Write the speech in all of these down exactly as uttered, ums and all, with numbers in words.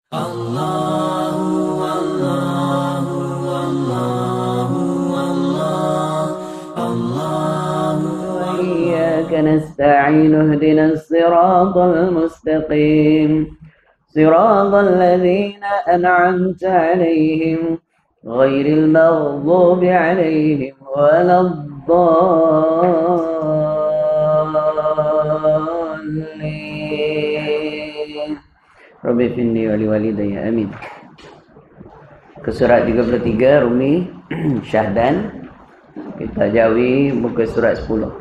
Allahu Allahu Allahu Allah Allahu Iyyaka nasta'in ihdinas siratal mustaqim siratal ladzina an'amta 'alaihim ghairil maghdubi 'alaihim waladdallin. Rabbi finni wali walidayya amin. Ke surat tiga puluh tiga Rumi Syahdan. Kita jawi muka surat sepuluh.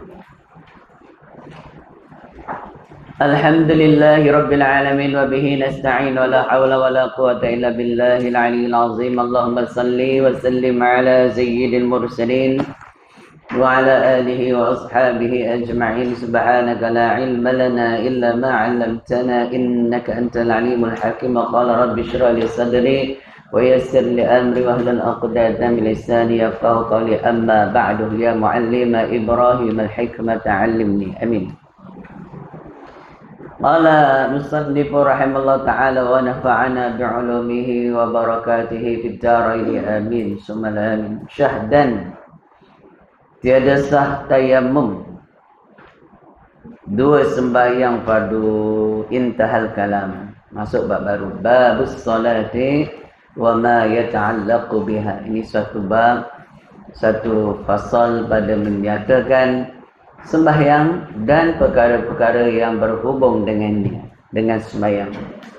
Alhamdulillahi rabbil alamin wa bihi nasta'in wa la hawla wa la quwwata illa billahil aliyyil azim. Allahumma salli wa sallim ala sayyidil mursalin wa ala alihi wa ashabihi ajma'in. Subhanaka la ilma lana illa ma 'allamtana innaka antal alimul hakim. Qala rabbi shrah li sadri wa yassir li amri wahlul 'uqdatam min lisani yafqahu qawli. Amma ba'du, ya muallima Ibrahim al-hikmata 'allimni. Amin. Qala musannif rahimallahu ta'ala wa nafa'ana bi'ulumihi wa barakatihi fid dharain amin summa amin. Syahdan, tiada sah tayammum dua sembahyang fardu. Intahal kalam, masuk bab baru, babus salati wa ma yata'allaqu biha. Ini suatu bab, satu fasal pada menyatakan sembahyang dan perkara-perkara yang berhubung dengannya, dengan sembahyang.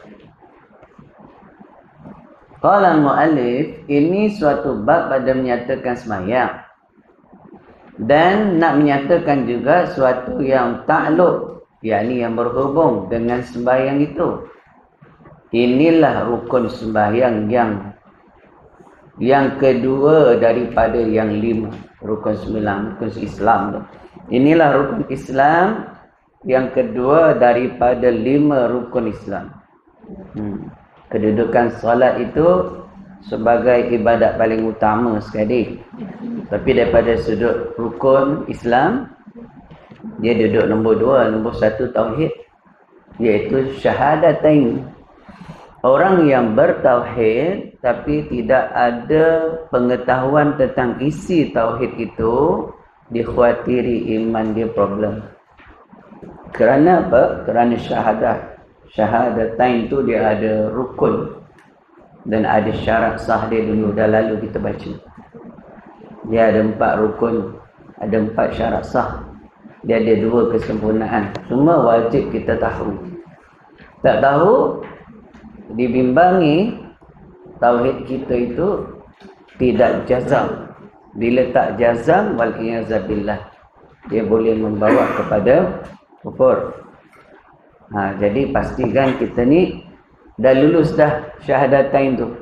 Qala muallif, ini suatu bab pada menyatakan sembahyang dan nak menyatakan juga suatu yang takluk, yakni yang berhubung dengan sembahyang itu. Inilah rukun sembahyang yang yang kedua daripada yang lima rukun sembilan rukun Islam tu. Inilah rukun Islam yang kedua daripada lima rukun Islam. Hmm. Kedudukan solat itu sebagai ibadat paling utama sekali. Tapi daripada sudut rukun Islam, dia duduk nombor dua. Nombor satu tauhid, iaitu syahadatain. Orang yang bertauhid tapi tidak ada pengetahuan tentang isi tauhid itu, dikhawatiri iman dia problem. Kerana apa? Kerana syahadat. Syahadatain itu dia ada rukun dan ada syarat sah dia dulu. Dah lalu kita baca. Dia ada empat rukun, ada empat syarat sah. Dia ada dua kesempurnaan. Semua wajib kita tahu. Tak tahu, dibimbangi tauhid kita itu tidak jazam. Bila tak jazam, wal-iyazabillah, dia boleh membawa kepada kufur. Ha, jadi pastikan kita ni dah lulus dah syahadatain tu.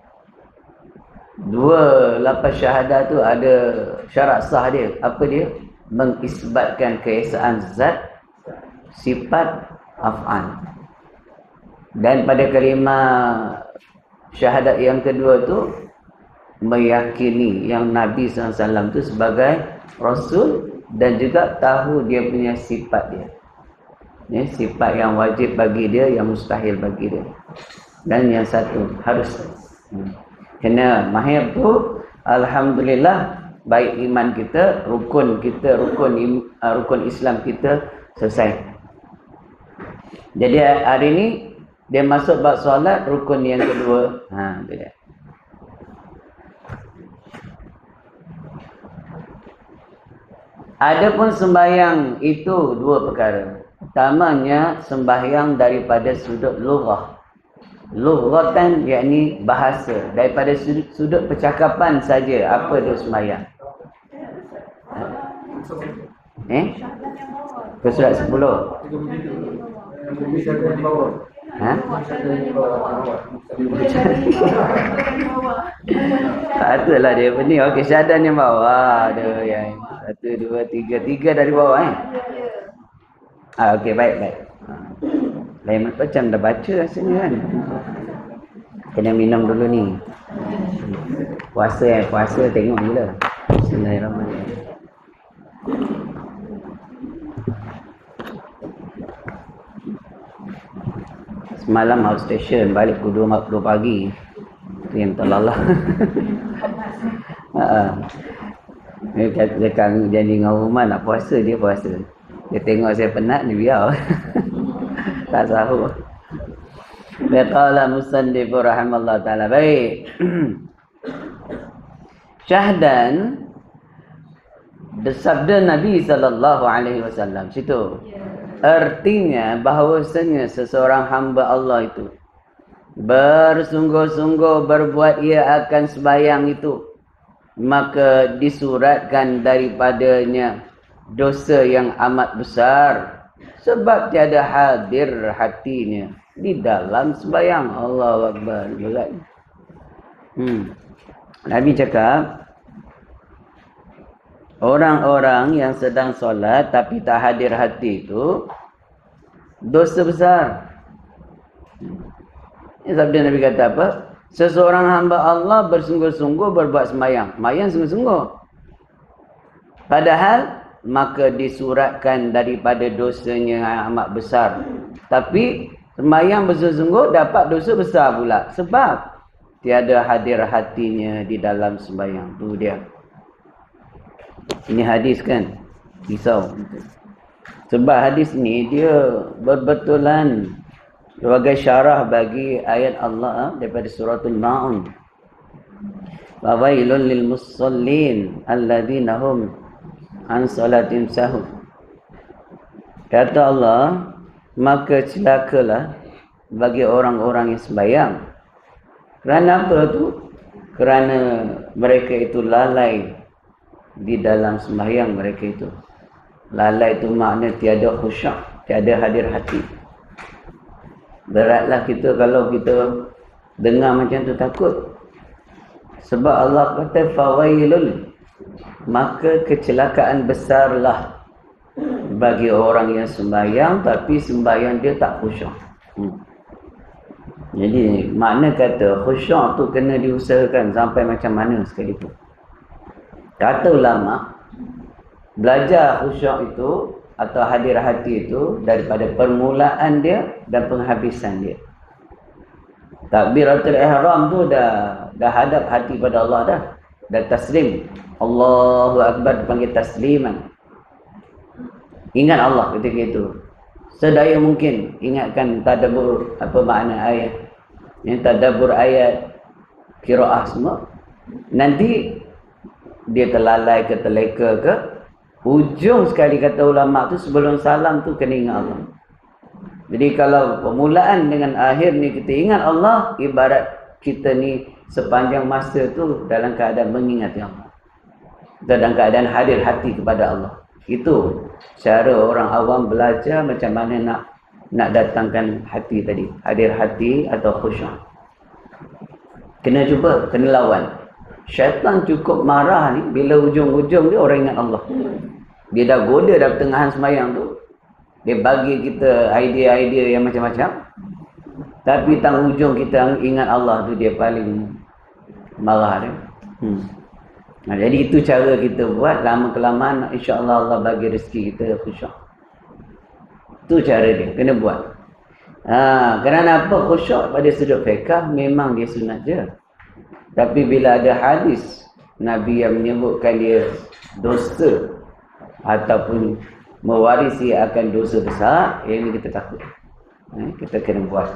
Dua lapas syahadah tu ada syarat sah dia. Apa dia? Mengisbatkan keesaan zat, sifat, af'al. Dan pada kalimah syahadat yang kedua tu, meyakini yang Nabi sallallahu alaihi wasallam tu sebagai Rasul dan juga tahu dia punya sifat dia. Ya, sifat yang wajib bagi dia, yang mustahil bagi dia. Dan yang satu harus hmm. kena mahir tu, alhamdulillah, baik iman kita, rukun kita, rukun uh, rukun Islam kita selesai. Jadi hari ini dia masuk bab solat, rukun yang kedua. Ha, dia. Adapun sembahyang itu dua perkara. Pertamanya sembahyang daripada sudut lughah. Lughatan yakni bahasa. Daripada sudut, sudut percakapan saja, apa dia sembahyang? Ha? Eh? Ke surat sepuluh. Ha? Patutlah dia pening. Okey, syahadat yang bawah ada yang satu, dua, tiga, tiga dari bawah eh. Ah, okey, baik, baik. Ha. Lain macam dah baca rasanya kan. Kena minum dulu ni. Puasa eh, puasa tengok dulu. Bismillahirrahmanirrahim. Semalam outstation, balik pukul dua pagi. Itu yang terlalah. Dia cakap janji dengan rumah nak puasa, dia puasa. Dia tengok saya penat, dia biar. Tak sahur. Dia qala musannif rahimallahu ta'ala. Baik. Syahdan bersabda Nabi sallallahu alaihi wasallam situ. Artinya bahawasanya seseorang hamba Allah itu bersungguh-sungguh berbuat ia akan sembahyang itu, maka disuratkan daripadanya dosa yang amat besar sebab tiada hadir hatinya di dalam sembahyang. Allahu Akbar. Berat. Hmm. Nabi cakap orang-orang yang sedang solat tapi tak hadir hati itu dosa besar. Ini sabda Nabi kata apa? Seseorang hamba Allah bersungguh-sungguh berbuat sembahyang. Sembahyang sungguh-sungguh. Padahal maka disuratkan daripada dosanya yang amat besar. Tapi sembahyang bersungguh-sungguh dapat dosa besar pula. Sebab tiada hadir hatinya di dalam sembahyang. Tu dia. Ini hadis kan? Risau. Sebab hadis ni dia berbetulan sebagai syarah bagi ayat Allah daripada suratul Ma'un. Fawailul lil musallin alladzina hum an salatin sahun. Kata Allah, maka celakalah bagi orang-orang yang sembahyang. Kerana apa tu? Kerana mereka itu lalai di dalam sembahyang mereka itu. Lalai itu makna tiada khusyuk, tiada hadir hati. Beratlah kita kalau kita dengar macam tu, takut. Sebab Allah kata fawailul, maka kecelakaan besarlah bagi orang yang sembahyang tapi sembahyang dia tak khusyuk. Hmm. Jadi makna kata khusyuk tu kena diusahakan sampai macam mana sekalipun. Kata ulama, belajar khusyuk itu atau hadir hati itu daripada permulaan dia dan penghabisan dia. Takbiratul ihram tu dah dah hadap hati pada Allah dah. Dah taslim. Allahu Akbar dipanggil tasliman. Ingat Allah ketika itu. Sedaya mungkin ingatkan tadabbur apa makna ayat. Yang tadabbur ayat qiraah semua. Nanti dia terlalai ke terleka ke, ujung sekali kata ulama tu sebelum salam tu kena ingat Allah. Jadi kalau permulaan dengan akhir ni kita ingat Allah, ibarat kita ni sepanjang masa tu dalam keadaan mengingati Allah, dalam keadaan hadir hati kepada Allah. Itu cara orang awam belajar macam mana nak nak datangkan hati tadi, hadir hati atau khusyuk. Kena cuba, kena lawan. Syaitan cukup marah ni bila ujung-ujung dia orang ingat Allah. Dia dah goda dah pertengahan sembahyang tu. Dia bagi kita idea-idea yang macam-macam. Tapi tang ujung kita ingat Allah tu dia paling marah dia. Hmm. Nah, jadi itu cara kita buat. Lama-kelamaan insya-Allah Allah bagi rezeki kita khusyuk. Itu cara dia. Kena buat. Ha, kerana apa? Khusyuk pada sudut fiqh memang dia sunat je. Tapi bila ada hadis Nabi yang menyebutkan dia dosa ataupun mewarisi akan dosa besar, yang ini kita takut. Eh, kita kena buat.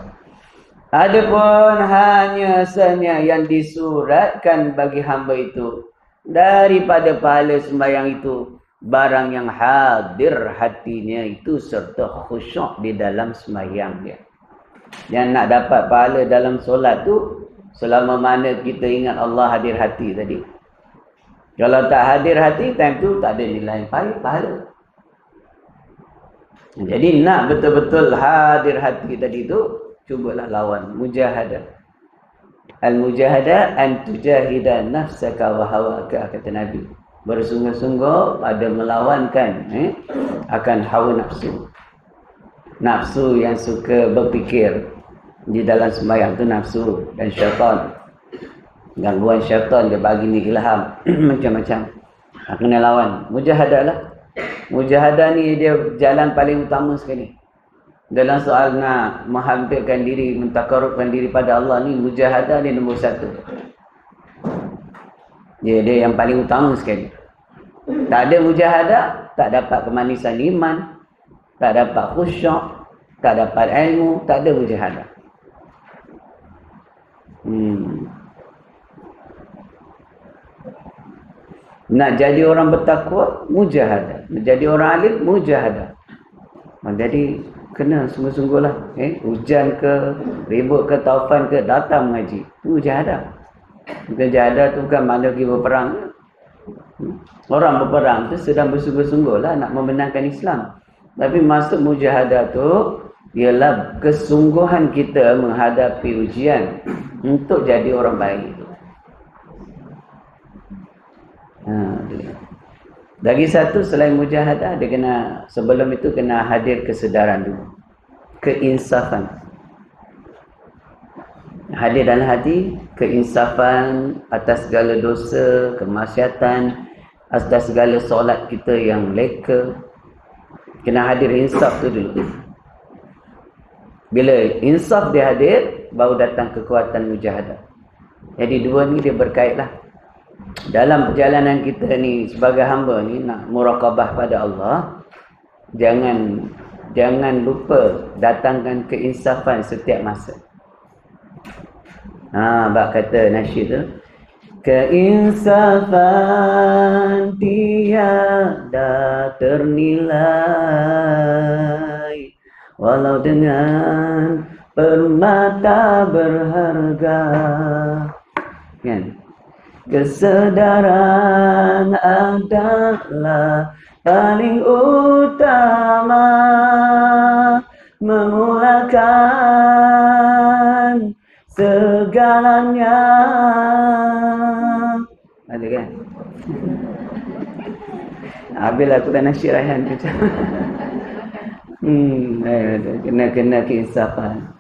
Adapun hanya senya yang disuratkan bagi hamba itu daripada pahala sembahyang itu barang yang hadir hatinya itu serta khusyuk di dalam sembahyang dia. Yang nak dapat pahala dalam solat tu selama mana kita ingat Allah hadir hati tadi. Kalau tak hadir hati, time tu tak ada nilai pahala. Jadi nak betul-betul hadir hati tadi tu, cubalah lawan mujahadah. Al-mujahadah an tujahida nafsaka wa hawaka, kata Nabi. Bersungguh-sungguh pada melawankan eh, akan hawa nafsu. Nafsu yang suka berfikir. Di dalam sembahyang tu nafsu dan syaitan. Gangguan syaitan dia bagi ni ilham macam-macam. Kena lawan. Mujahadah lah. Mujahadah ni dia jalan paling utama sekali. dalam soal nak menghampirkan diri, mentakarubkan diri pada Allah ni, mujahadah ni nombor satu. Dia, dia yang paling utama sekali. Tak ada mujahadah, tak dapat kemanisan iman, tak dapat khusyuk, tak dapat ilmu, tak ada mujahadah. Hmm. Nak jadi orang bertakwa, mujahadah. Nak jadi orang alim, mujahadah. Jadi kena sungguh-sungguh lah. Eh? Hujan ke, ribut ke, taufan ke, datang mengaji. Itu mujahadah. Mujahadah tu bukan makna pergi berperang. Orang berperang tu sedang bersungguh-sungguh lah nak membenarkan Islam. Tapi maksud mujahadah tu ialah kesungguhan kita menghadapi ujian untuk jadi orang baik. Ha, lagi satu selain mujahadah, dia kena, sebelum itu kena hadir kesedaran dulu, keinsafan. Hadir dalam hati keinsafan atas segala dosa, kemaksiatan, atas segala solat kita yang leka. Kena hadir insaf tu dulu. Bila insaf dia hadir, baru datang kekuatan mujahadah. Jadi dua ni dia berkait lah. Dalam perjalanan kita ni sebagai hamba ni nak muraqabah pada Allah, jangan jangan lupa datangkan keinsafan setiap masa. Ha, bab kata nasyid tu, keinsafan tiada ternilai walau dengan permata berharga. Kan? Kesedaran adalah paling utama, memulakan segalanya. Ada kan? Habis aku dah nasyid Raihan macam. Hmm, kena-kena keinsafan.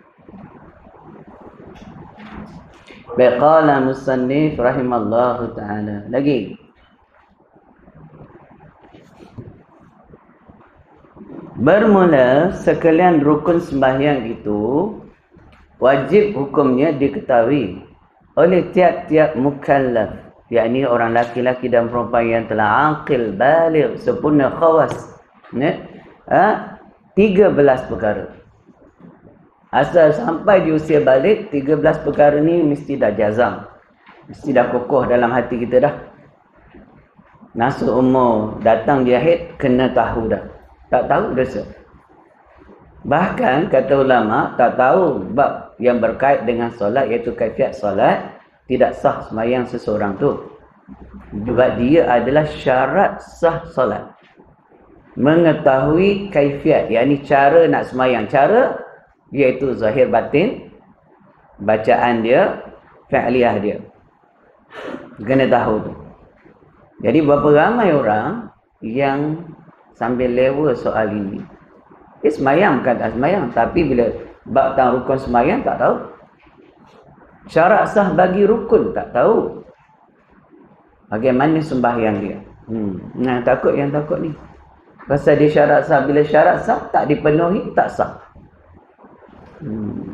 Baqala musannif rahimallahu ta'ala. Lagi. Bermula sekalian rukun sembahyang itu wajib hukumnya diketahui oleh tiap-tiap mukallaf, yakni orang laki-laki dan perempuan yang telah aqil, baligh, sempurna khawas. Ya? Ha? tiga belas perkara. Asal sampai di usia balik, tiga belas perkara ni mesti dah jazam. Mesti dah kokoh dalam hati kita dah. Masuk umur, datang di akhir, kena tahu dah. Tak tahu dosa. Bahkan kata ulama, tak tahu bab yang berkait dengan solat, iaitu kaifiat solat, tidak sah sembahyang seseorang tu. Juga dia adalah syarat sah solat. Mengetahui kaifiat, yakni cara nak sembahyang. Cara iaitu zahir batin, bacaan dia, fi'liyah dia. Kena tahu tu. Jadi berapa ramai orang yang sambil lewa soal ini. Eh, semayang bukan tak semayang, tapi bila bab tentang rukun semayang tak tahu. Syarat sah bagi rukun tak tahu. Bagaimana sembahyang dia. Hmm. Nah, takut yang takut ni. Pasal dia syarat sah, bila syarat sah tak dipenuhi, tak sah. Hmm.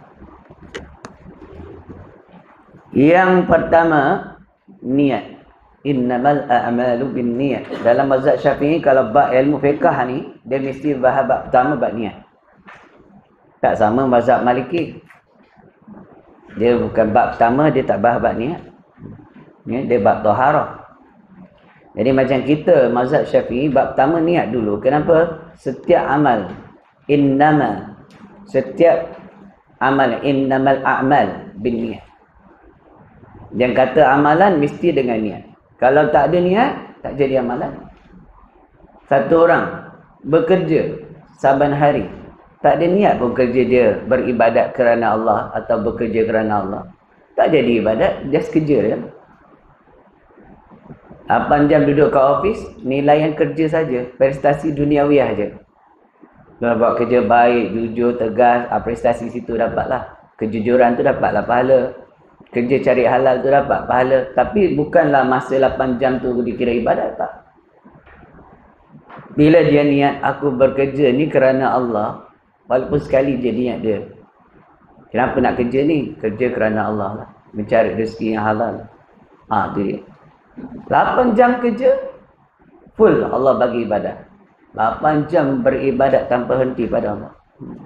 Yang pertama, niat. Innamal a'malu bin niat. Dalam mazhab Syafi'i, kalau bab ilmu fiqh ni, dia mesti bahas bab pertama bab niat. Tak sama mazhab Maliki. Dia bukan bab pertama, dia tak bahas bab niat. Ya, dia bab taharah. Jadi macam kita mazhab Syafi'i, bab pertama niat dulu. Kenapa? Setiap amal, innama, setiap amal, innamal a'mal bin niat. Yang kata amalan mesti dengan niat. Kalau tak ada niat, tak jadi amalan. Satu orang bekerja saban hari, tak ada niat bekerja dia beribadat kerana Allah atau bekerja kerana Allah, tak jadi ibadat, just kerja dia. lapan jam duduk kat office, nilai yang kerja saja, prestasi duniawiah je. Kalau buat kerja baik, jujur, tegas, prestasi situ dapatlah. Kejujuran tu dapatlah pahala. Kerja cari halal tu dapat pahala. Tapi bukanlah masa lapan jam tu dikira ibadat, tak. Bila dia niat, aku bekerja ni kerana Allah, Walaupun sekali je niat dia. Kenapa nak kerja ni? Kerja kerana Allah lah. Mencari rezeki yang halal. Ha, tu dia. lapan jam kerja, full Allah bagi ibadat. lapan jam beribadat tanpa henti pada Allah.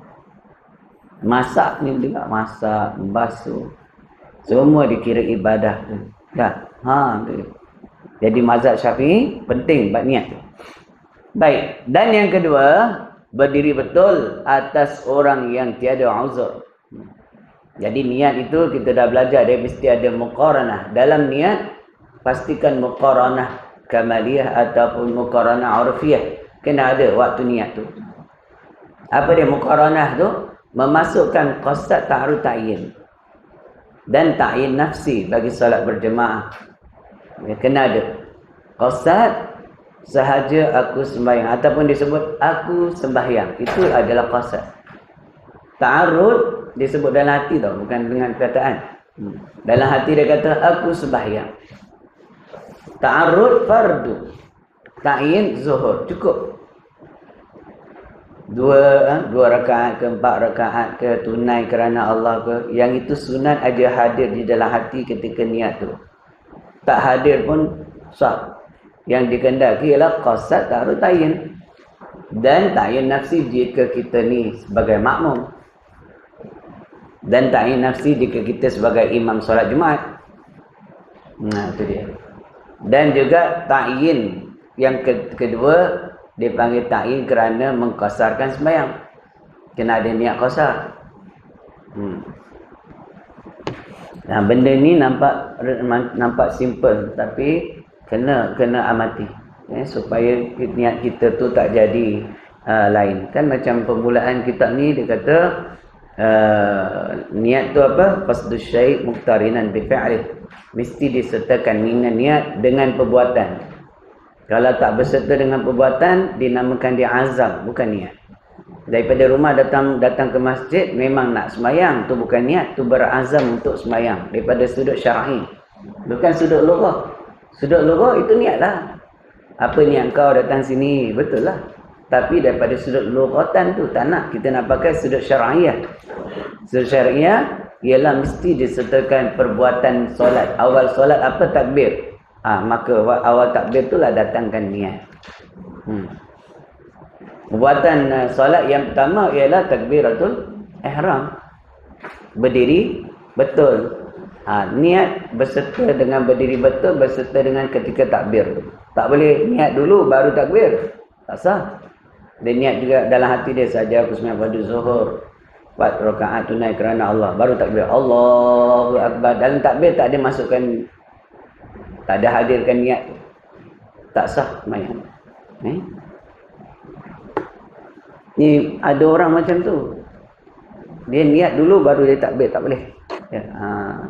Masak ni juga, masak, basuh. Semua dikira ibadah tu. Dah. Ha, tu dia. Jadi mazhab Syafi'i penting buat niat. Baik, dan yang kedua, berdiri betul atas orang yang tiada uzur. Jadi niat itu kita dah belajar, dia mesti ada muqaranah. Dalam niat pastikan muqaranah kamaliyah ataupun muqaranah urfiyah. Kena ada waktu niat tu. Apa dia muqaranah tu? Memasukkan qasad ta'arud ta'yin dan ta'yin nafsi bagi solat berjemaah. Ya, kena ada qasad sahaja aku sembahyang ataupun disebut aku sembahyang, itu adalah qasad. Ta'arud disebut dalam hati tau, bukan dengan perkataan. hmm. Dalam hati dia kata aku sembahyang. Ta'arud fardu, ta'yin zuhur, cukup. Dua eh, dua rakaat ke empat rakaat ke, tunai kerana Allah ke, yang itu sunat aja hadir di dalam hati ketika niat tu. Tak hadir pun sah. Yang dikehendaki ialah qasad ta'arud ta'yin dan ta'yin nafsi jika kita ni sebagai makmum, dan ta'yin nafsi jika kita sebagai imam solat Jumaat. Nah, itu dia. Dan juga ta'yin yang ke kedua dipanggil ta'yin kerana mengqasarkan sembahyang. Kena ada niat qasar. Hmm. Nah, benda ni nampak nampak simple, tapi kena kena amati, ya, supaya niat kita tu tak jadi uh, lain. Kan macam permulaan kitab ni dia kata uh, niat tu apa? Qasdus syai' muqtarinan bi fi'lih. Mesti disertakan dengan niat dengan perbuatan. Kalau tak berserta dengan perbuatan, dinamakan dia azam, bukan niat. Daripada rumah datang datang ke masjid, memang nak sembahyang, tu bukan niat, tu berazam untuk sembahyang. Daripada sudut syar'i, bukan sudut lughah. Sudut lughah itu niat lah. Apa niat kau datang sini? Betul lah. Tapi daripada sudut lughatan tu tak nak. Kita nak pakai sudut syar'iyah. Sudut syar'iyah ialah mesti disertakan perbuatan solat. Awal solat apa? Takbir. Ah, ha, maka awal takbir itulah datangkan niat. Hmm. Perbuatan uh, solat yang pertama ialah takbiratul ihram. Berdiri betul. Ha, niat berserta dengan berdiri betul, berserta dengan ketika takbir tu. Tak boleh niat dulu baru takbir. Tak sah. Dia niat juga dalam hati dia saja aku sembahyang pada zuhur, empat rakaat tunai kerana Allah, baru takbir. Allahu akbar. Dalam takbir tak ada masukkan, tak ada hadirkan niat. Tak sah sembahyang. Eh? Ni ada orang macam tu. Dia niat dulu baru dia takbir, tak boleh. Ya, ha.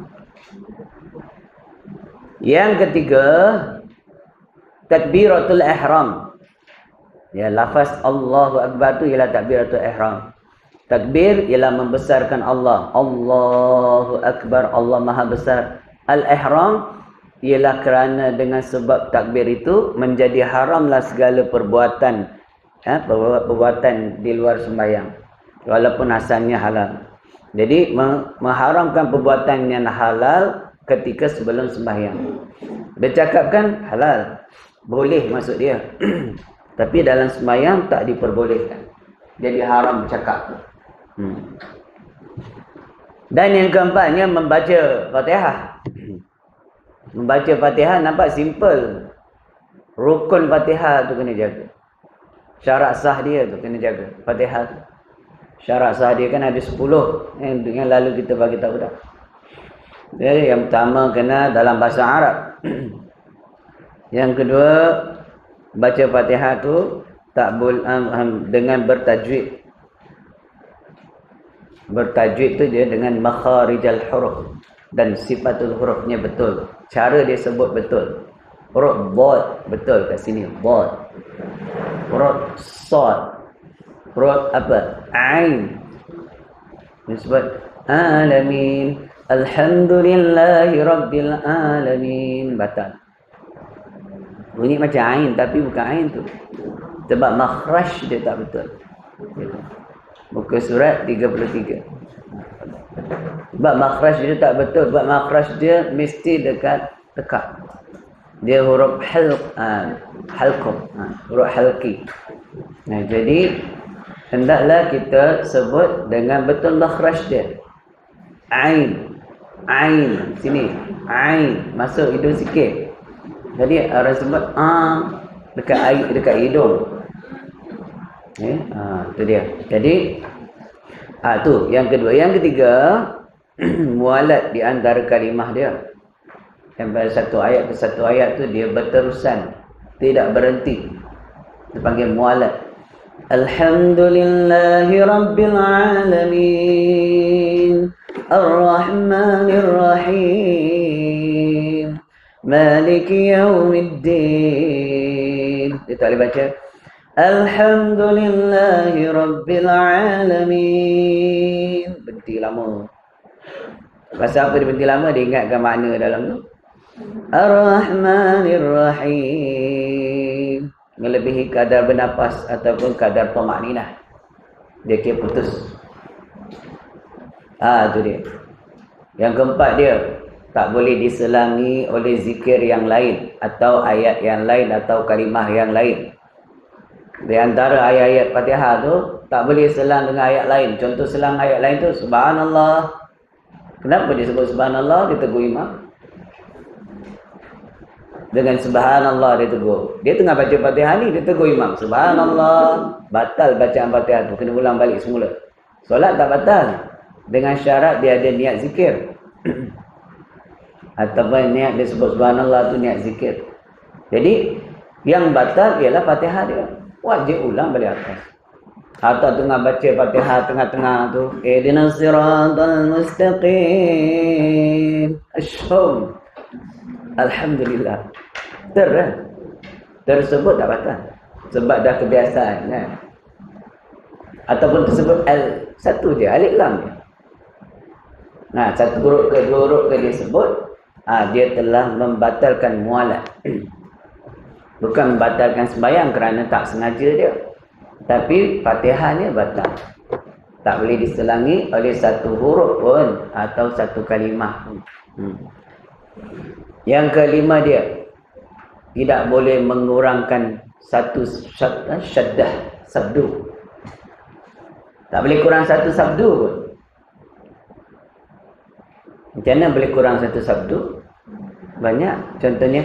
Yang ketiga, takbiratul ihram. Ya, lafaz Allahu akbar tu ialah takbiratul ihram. Takbir ialah membesarkan Allah. Allahu akbar, Allah Maha Besar. Al-ihram ialah kerana dengan sebab takbir itu menjadi haramlah segala perbuatan, ha, perbuatan di luar sembahyang, walaupun asalnya halal. Jadi mengharamkan perbuatan yang halal ketika sebelum sembahyang. Dia cakapkan halal, boleh maksud dia. Tapi dalam sembahyang tak diperbolehkan. Jadi haram cakap. Hmm. Dan yang keempatnya membaca Fatihah. Membaca Fatihah nampak simple. Rukun Fatihah tu kena jaga. Syarat sah dia tu kena jaga. Fatihah tu. Syarat sah dia kan ada sepuluh. Yang, yang lalu kita bagi tahu dah. Jadi yang pertama kena dalam bahasa Arab. Yang kedua, baca Fatihah tu tak boleh um, dengan bertajwid. Bertajwid tu dia dengan makharijal huruf dan sifatul hurufnya betul. Cara dia sebut betul. Huruf bod betul kat sini, bod. Huruf sad. Huruf apa? Ain. Disebut alamin. Alhamdulillahi rabbil alamin. Batal. Bunyi macam ain tapi bukan ain tu. Sebab makhraj dia tak betul. Muka surat tiga puluh tiga. Sebab makhraj dia tak betul. Sebab makhraj dia mesti dekat tekak. Dia huruf halq, ha, halqum, ha, huruf halqi. Nah, jadi hendaklah kita sebut dengan betul makhraj dia. Ain, ain, sini, ain, masuk hidung sikit. Jadi orang sebut ah dekat air, dekat hidung. Eh, ah tu dia. Jadi ah tu yang kedua, yang ketiga mualat di antara kalimah dia. Yang pada satu ayat ke satu ayat tu dia berterusan, tidak berhenti. Dipanggil mualat. Alhamdulillahi rabbil alamin. Ar-Rahmanir Rahim. Maliki yaumiddin. Dia tak boleh baca. Alhamdulillahi rabbil alamin. Berhenti lama. Pasal apa dia berhenti lama? Dia ingatkan makna dalam tu. Ar-Rahmanir Rahim. Melebihi kadar bernapas ataupun kadar tamakninah. Dia kira putus. Ah tu dia. Yang keempat dia, tak boleh diselangi oleh zikir yang lain atau ayat yang lain atau kalimah yang lain. Di antara ayat-ayat Fatihah tu tak boleh selang dengan ayat lain. Contoh selang ayat lain tu subhanallah. Kenapa disebut subhanallah? Dia tegur imam. Dengan subhanallah dia tegur. Dia tengah baca Fatihah ni, dia tegur imam. Subhanallah. Batal bacaan Fatihah tu. Kena ulang balik semula. Solat tak batal. Dengan syarat dia ada niat zikir. Ataupun niat dia sebut subhanallah tu niat zikir. Jadi, yang batal ialah Fatihah dia. Wajib ulang balik atas. Atau tengah baca Fatihah tengah-tengah tu. Ihdinas siratal mustaqim. Asyhum. Alhamdulillah. Ter tersebut tak batal. Sebab dah kebiasaan kan. Ataupun tersebut L satu dia, alif lam dia. Nah, satu huruf ke dua huruf ke dia sebut, ah dia telah membatalkan mualat. Bukan membatalkan sembahyang kerana tak sengaja dia. Tapi Fatihahnya batal. Tak boleh diselangi oleh satu huruf pun atau satu kalimah pun. Hmm. Yang kelima dia, tidak boleh mengurangkan satu syaddah, sabdu. Tak boleh kurang satu sabdu pun. Macam mana boleh kurang satu sabdu? Banyak. Contohnya,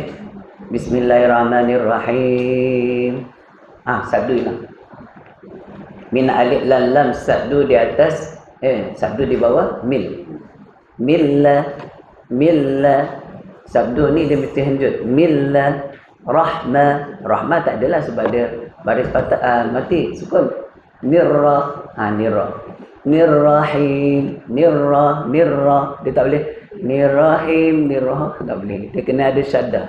Bismillahirrahmanirrahim. Ah, sabdu hilang. Min alif lam lam, sabdu di atas, eh, sabdu di bawah, mil. Milla, milla. Sabdu ni dia mesti henjut. Milla, rahmah. Rahmah tak adalah sebab dia baris patah, uh, mati, sukun. Nirra, ha, nirra. Nirrahim, nirra, nirra. Dia tak boleh. Nirrahim, nirra. Tak boleh. Dia kena ada syaddah.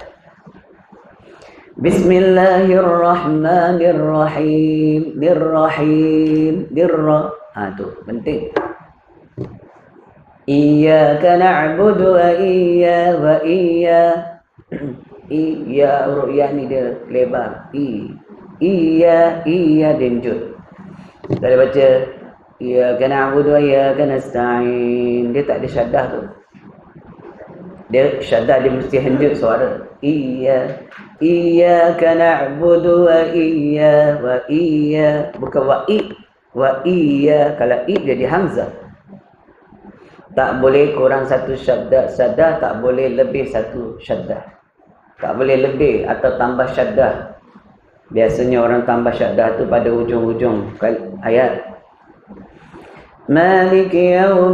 Bismillahirrahmanirrahim. Nirrahim, nirra. Ha, tu penting. Iyyaka na'budu wa iyya wa iyya. Iyya, huruf ya ni dia lebar. I. Iyya, iyya denjut. Kita boleh baca iyyaka na'budu wa iyyaka nasta'in. Dia tak ada syaddah tu. Dia syaddah dia mesti henjut suara. Iyya, iyyaka na'budu wa iyya wa iyya. Bukan wa i, wa iyya. Kalau i jadi hamzah. Tak boleh kurang satu syaddah, syaddah tak boleh lebih satu syaddah. Tak boleh lebih atau tambah syaddah. Biasanya orang tambah syaddah tu pada hujung-hujung ayat. Maliki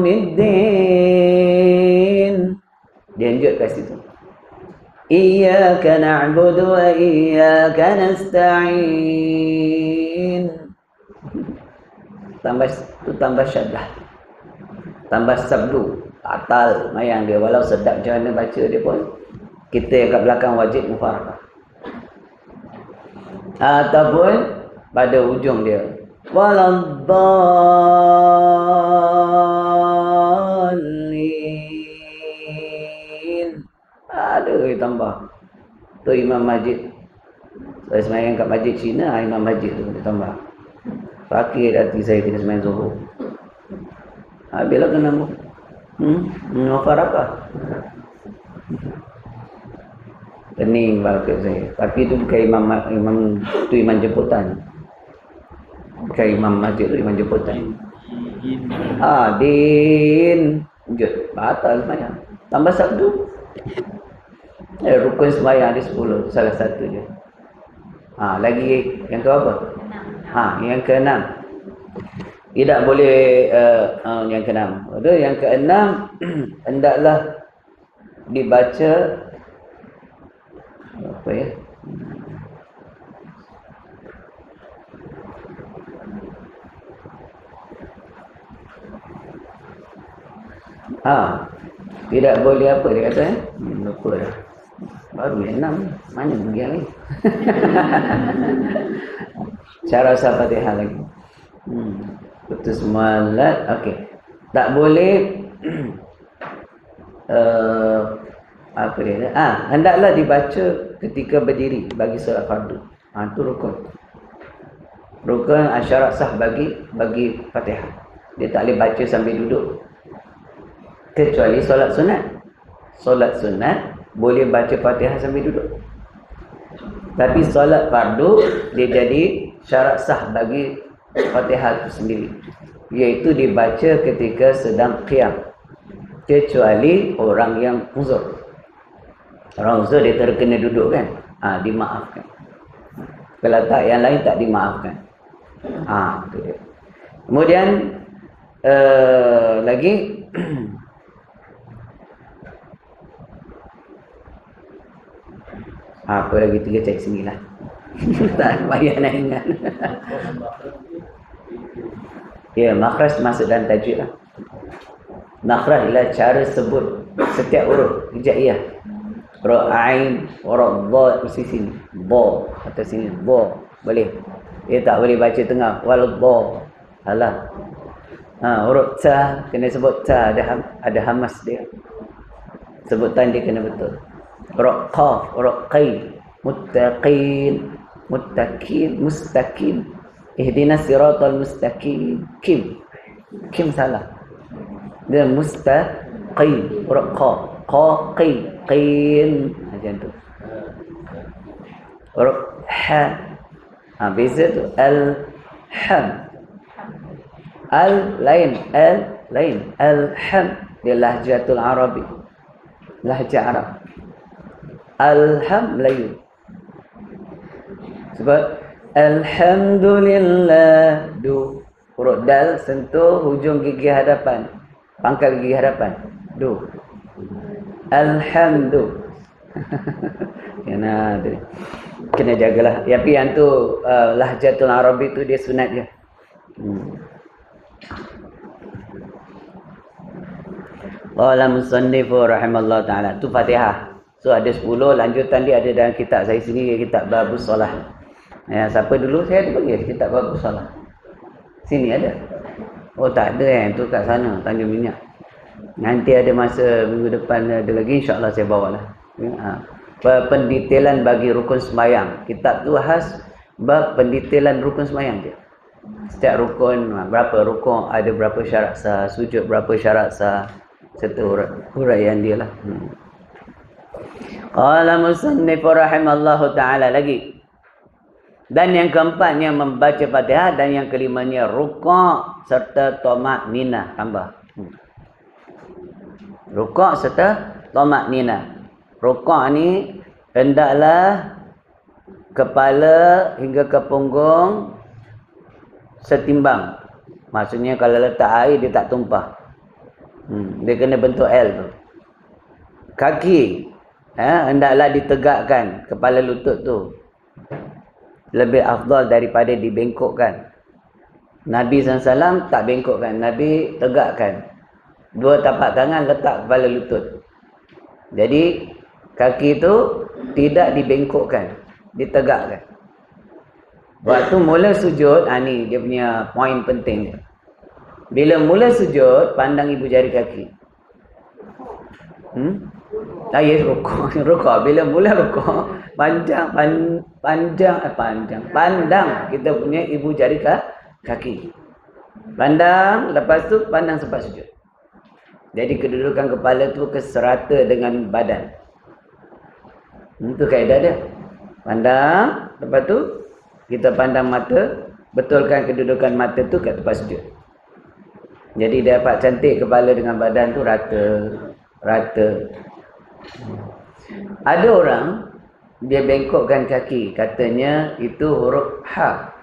yaumiddin. Dia lanjut kat situ. Iyyaka na'budu wa iyyaka nasta'in. Tambah tu tambah syaddah. Tambah sabdu, batal mayang dia. Walau sedap macam mana baca dia pun, kita yang kat belakang wajib mufarakah. Ataupun pada hujung dia, waladdallin. Ada dia tambah. Tu Imam Majid. Saya semayang kat Masjid Cina, Imam Majid tu dia tambah. Sakit hati saya tidak semain zuhur. Habislah kena mu. Hmm, ngafar apa? Pening bakat saya. Tapi itu bukan imam imam itu imam jemputan. Bukan imam masjid itu imam jemputan. Ah, din. Jut, batal semayang. Tambah sabtu. Eh, rukun sembahyang ada sepuluh, salah satu je. Ha, lagi yang ke apa? Ha, yang keenam. Tidak boleh uh, uh, yang keenam. Betul, yang keenam hendaklah dibaca apa ya? Ha, tidak boleh apa dia kata eh? Hmm, lupa dah. Baru yang enam. Mana pergi yang lain? Cara sah Fatihah lagi. Hmm. Putus malat. Okey. Tak boleh uh, apa dia? Ah, hendaklah dibaca ketika berdiri bagi solat fardu. Ah, tu rukun. Rukun syarat sah bagi bagi Fatihah. Dia tak boleh baca sambil duduk. Kecuali solat sunat. Solat sunat boleh baca Fatihah sambil duduk. Tapi solat fardu dia jadi syarat sah bagi Fatihah itu sendiri, iaitu dibaca ketika sedang qiyam, kecuali orang yang uzur. Orang uzur dia terkena duduk kan, ha, dimaafkan. Kalau tak, yang lain tak dimaafkan. Ha, itu dia. Kemudian uh, lagi apa lagi tiga cek sini lah. Tak payah nak ingat. Ya, makhraj masuk dalam tajwid lah. Makhraj ialah cara sebut setiap huruf hijaiyah. Ra, ain, ra, dha mesti sini. Ba atau sini. Ba boleh. Dia tak boleh baca tengah. Wal dha. Alah. Ha, huruf ta kena sebut ta, ada ada hamas dia. Sebutan dia kena betul. Ra, qaf, ra, qai, muttaqin, muttaqin, mustaqim. Ihdinas siratal mustaqim. Kim. Kim salah. Dia mustaqim. Ra, qa, qa, qi, qin. Macam tu. Ra, ha. Ha, beza tu al ham. Al lain, al lain. Al-ham dia lahjatul Arabi. Lahjah Arab. Alham Melayu. Sebab alhamdulillah, du huruf dal sentuh hujung gigi hadapan, pangkal gigi hadapan. Du. Alhamdu. Kena tu. Kena jagalah. Tapi yang tu uh, lahjatul Arabi tu dia sunat je. Hmm. Qala musannifu rahimallahu taala. Tu Fatihah. So ada sepuluh, lanjutan dia ada dalam kitab saya sendiri, kitab Babus Solah. Ya, siapa dulu saya ada bagi kitab Babus Solah. Sini ada. Oh tak ada kan, tu kat sana Tanjung Minyak. Nanti ada masa minggu depan ada lagi, insya-Allah saya bawalah. Ha. Pendetailan bagi rukun sembahyang. Kitab tu khas bab pendetailan rukun sembahyang dia. Setiap rukun, berapa rukun, ada berapa syarat sah, sujud berapa syarat sah, serta huraian dia lah. Hmm. Qala musannif rahimallahu ta'ala lagi. Dan yang keempatnya membaca Fatihah, dan yang kelimanya rukuk serta tamak-ninah tambah. Hmm. Rukuk serta tamak-ninah. Rukuk ni hendaklah kepala hingga ke punggung setimbang. Maksudnya kalau letak air dia tak tumpah. Hmm. Dia kena bentuk L tu. Kaki eh, hendaklah ditegakkan, kepala lutut tu lebih afdal daripada dibengkokkan. Nabi sallallahu alaihi wasallam tak bengkokkan, Nabi tegakkan. Dua tapak tangan letak kepala lutut. Jadi kaki tu tidak dibengkokkan, ditegakkan. Waktu mula sujud, ha, ni dia punya poin penting dia. Bila mula sujud, pandang ibu jari kaki. Hmm? Ah, yes, rukuk. Rukuk. Bila mula rukuk, panjang, pan, panjang, eh, panjang, pandang kita punya ibu jari kaki. Pandang, lepas tu pandang sempat sujud. Jadi kedudukan kepala tu keserata dengan badan. Itu kaedah dia. Pandang, lepas tu kita pandang mata, betulkan kedudukan mata tu kat tempat sujud. Jadi dapat cantik kepala dengan badan tu rata, rata. Ada orang dia bengkokkan kaki, katanya itu huruf H.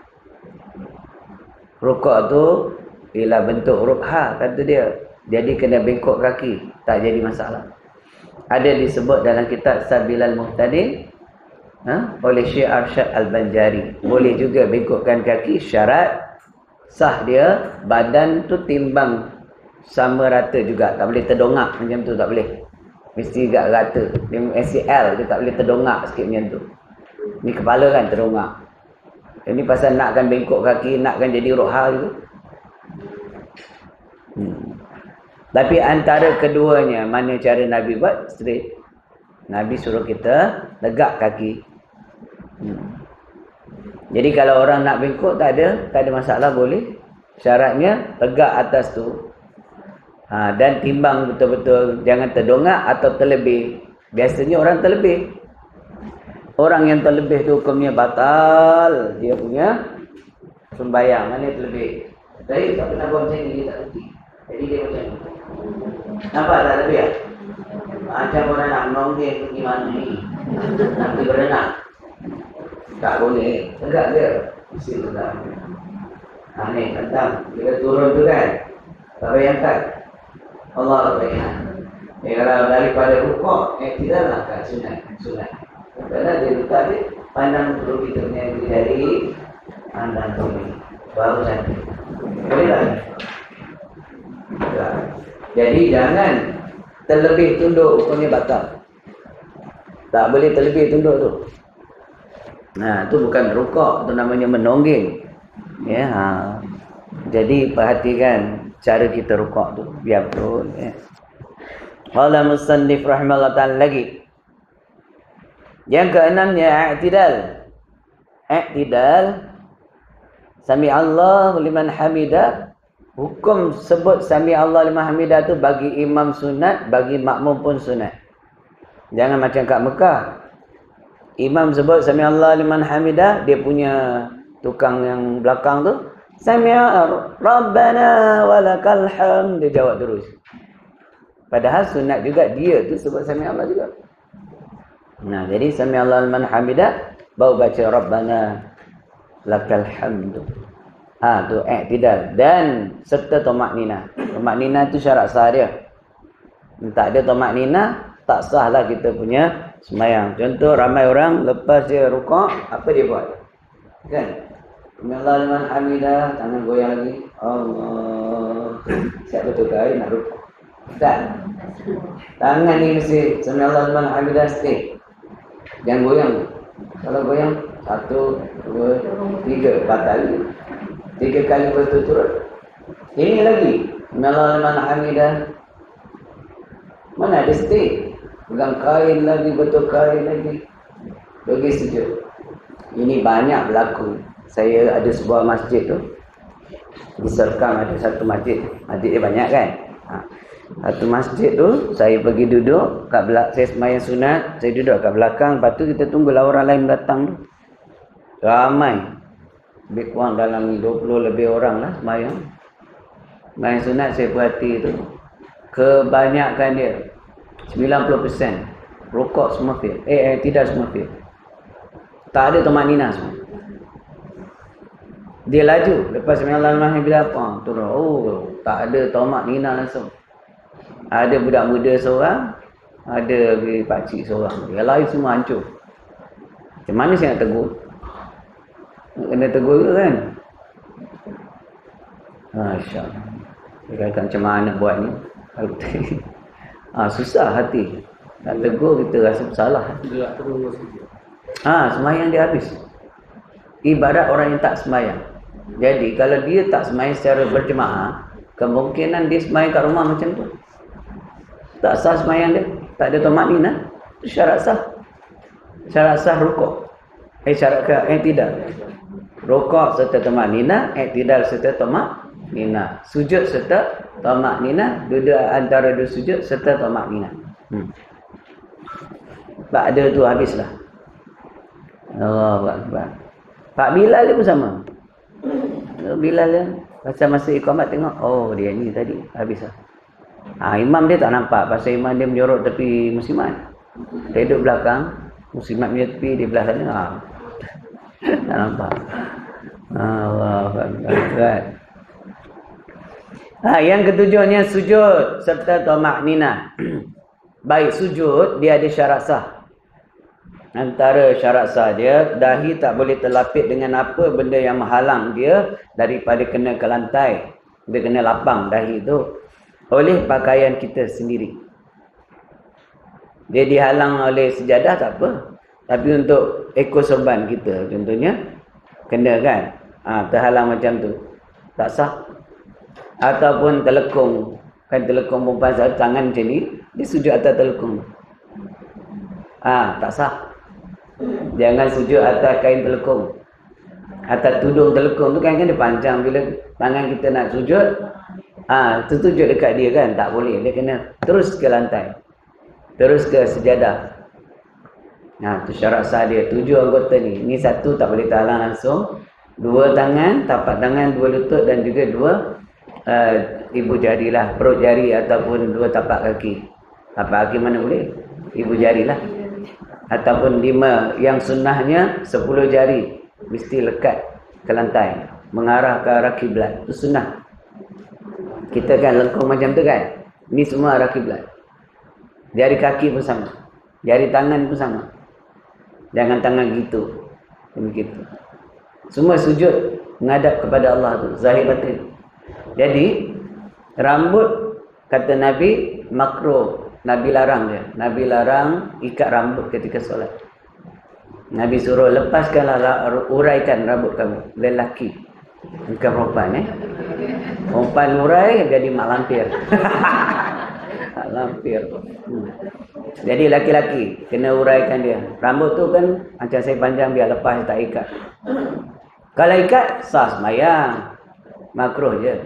Rukuk tu ialah bentuk huruf H, kata dia. Jadi kena bengkok kaki, tak jadi masalah. Ada disebut dalam kitab Sabilal Muhtadin, ha? oleh Syekh Arsyad Al-Banjari. Boleh juga bengkokkan kaki, syarat sah dia badan tu timbang sama rata juga, tak boleh terdongak macam tu, tak boleh. Mesti agak rata. Dia S C L dia tak boleh terdongak sikit macam tu. Ni kepala kan terdongak. Ini pasal nakkan bengkok kaki, nakkan jadi roha juga. Hmm. Tapi antara keduanya, mana cara Nabi buat? Straight. Nabi suruh kita tegak kaki. Hmm. Jadi kalau orang nak bengkok tak ada, tak ada masalah, boleh. Syaratnya tegak atas tu. Ha, dan timbang betul-betul, jangan terdongak atau terlebih. Biasanya orang terlebih. Orang yang terlebih tu hukumnya batal. Dia punya sembahyang. Mana terlebih? Saya tak pernah buat macam ni, dia tak kerti. Jadi dia macam ni. Nampak tak lebih tak? Macam orang nak menonggeng pergi mana ni? Nak pergi berenang. Tak boleh. Tegak dia. Mesti tegak. Ha ni, tentang. Kita turun tu kan. Tak payah angkat. Allah bayang. Eh, kalau daripada rukuk, eh tidak lah kat sunat. Sunat. Kalau dia letak dia, pandang dulu kita punya jari, pandang dulu. Baru cantik. Boleh tak? Tak. Jadi jangan terlebih tunduk, hukumnya batal. Tak boleh terlebih tunduk tu. Nah, tu bukan rukuk, tu namanya menonggeng. Ya, ha. Jadi perhatikan cara kita rukuk tu biar betul, ya. Qala musannif rahimahullah ta'ala lagi. Yang keenamnya i'tidal. I'tidal, sami Allah liman hamidah. Hukum sebut sami Allah liman hamidah tu bagi imam sunat, bagi makmum pun sunat. Jangan macam kat Mekah. Imam sebut sami Allah liman hamidah, dia punya tukang yang belakang tu sami Rabbana walakal hamd, dia jawab terus. Padahal sunat juga dia tu sebut sami Allah juga. Nah, jadi sami Allah liman hamidah baru baca Rabbana lakal hamd. Ha, tu i'tidal dan serta tamakninah. Tamakninah tu syarat sah dia. Tak ada tamakninah, tak sahlah kita punya sembahyang. Contoh ramai orang lepas dia rukuk, apa dia buat? Kan? Sami-Allah liman hamidah, tangan goyang lagi. Allah. Siap betul ke nak rukuk? Tak. Tangan ni mesti sami-Allah liman hamidah stay. Jangan goyang. Kalau goyang satu, dua, tiga, batal. Tiga kali berturut-turut. Ini lagi. Sami-Allah liman hamidah. Mana ada stay? Pegang kain lagi, betul kain lagi. Bagi sujud. Ini banyak berlaku. Saya ada sebuah masjid tu. Di Serkam ada satu masjid. Masjid dia banyak kan? Ha. Satu masjid tu, saya pergi duduk kat belakang, saya sembahyang sunat, saya duduk kat belakang, lepas tu kita tunggulah orang lain datang tu. Ramai. Lebih kurang dalam dua puluh lebih orang lah sembahyang. Sembahyang sunat saya perhati tu. Kebanyakan dia sembilan puluh peratus rukuk semua fail. Eh, eh tidak semua fail. Tak ada tamakninah semua. Dia laju lepas sami-Allah liman hamidah apa turun. Oh, tak ada tamakninah langsung. Ada budak muda seorang, ada pakcik seorang. Yang lain semua hancur. Macam mana saya nak tegur? Kena tegur ke kan? Masya Allah. Dia kata macam mana buat ni? Ha, susah hati. Nak tegur kita rasa bersalah. Ha, sembahyang dia habis. Ibarat orang yang tak sembahyang. Jadi kalau dia tak sembahyang secara berjemaah, kemungkinan dia sembahyang kat rumah macam tu. Tak sah sembahyang dia. Tak ada tamakninah. Syarat sah. Syarat sah rukuk. Eh syarat ke? Eh tidak. rukuk serta tamak nina, i'tidal serta tamak nina, sujud serta tamak nina, duduk antara dua sujud serta tamak nina. Hmm. Ba'da tu habislah. Allahu akbar. Pak Bilal dia pun sama. Bilal dia pasal masa iqamat tengok, oh dia ni tadi habislah. Ha, imam dia tak nampak pasal imam dia menyorot tepi muslimat. Dia duduk belakang, muslimat punya tepi dia belah sana. Ha. Tak nampak. Allahu akbar. Ha, yang ketujuhnya sujud serta tamak nina. Baik sujud dia ada syarat sah. Antara syarat sah dia, dahi tak boleh terlapik dengan apa benda yang menghalang dia daripada kena ke lantai. Dia kena lapang dahi tu oleh pakaian kita sendiri. Dia dihalang oleh sejadah tak apa. Tapi untuk ekor sorban kita contohnya kena kan. Ha, terhalang macam tu. Tak sah. Ataupun telekung. Kan telekung perempuan satu tangan macam ni, dia sujud atas telekung. Ah, ha, tak sah. Jangan sujud atas kain telekung. Atas tudung telekung tu kan kan dia panjang, bila tangan kita nak sujud, ah ha, tertujuk dekat dia kan, tak boleh. Dia kena terus ke lantai. Terus ke sejadah. Nah, tu syarat sah dia. Tujuh anggota ni. Ni satu tak boleh terhalang langsung. Dua tangan, tapak tangan, dua lutut dan juga dua uh, ibu jari lah, perut jari ataupun dua tapak kaki. Tapak kaki mana boleh? Ibu jari lah. Ataupun lima, yang sunnahnya sepuluh jari mesti lekat ke lantai mengarah ke arah kiblat. Itu sunnah. Kita kan lengkung macam tu kan, ni semua arah kiblat. Jari kaki pun sama, jari tangan pun sama. Jangan tangan gitu, begitu. Semua sujud menghadap kepada Allah tu, zahir batin. Jadi rambut kata Nabi makruh. Nabi larang dia. Nabi larang ikat rambut ketika solat. Nabi suruh lepaskanlah, uraikan rambut kamu. Lelaki. Bukan perempuan eh. Perempuan urai jadi mak lampir. Mak lampir. Hmm. Jadi laki-laki kena uraikan dia. Rambut tu kan macam saya panjang biar lepas tak ikat. Kalau ikat sah sembahyang. Makruh je.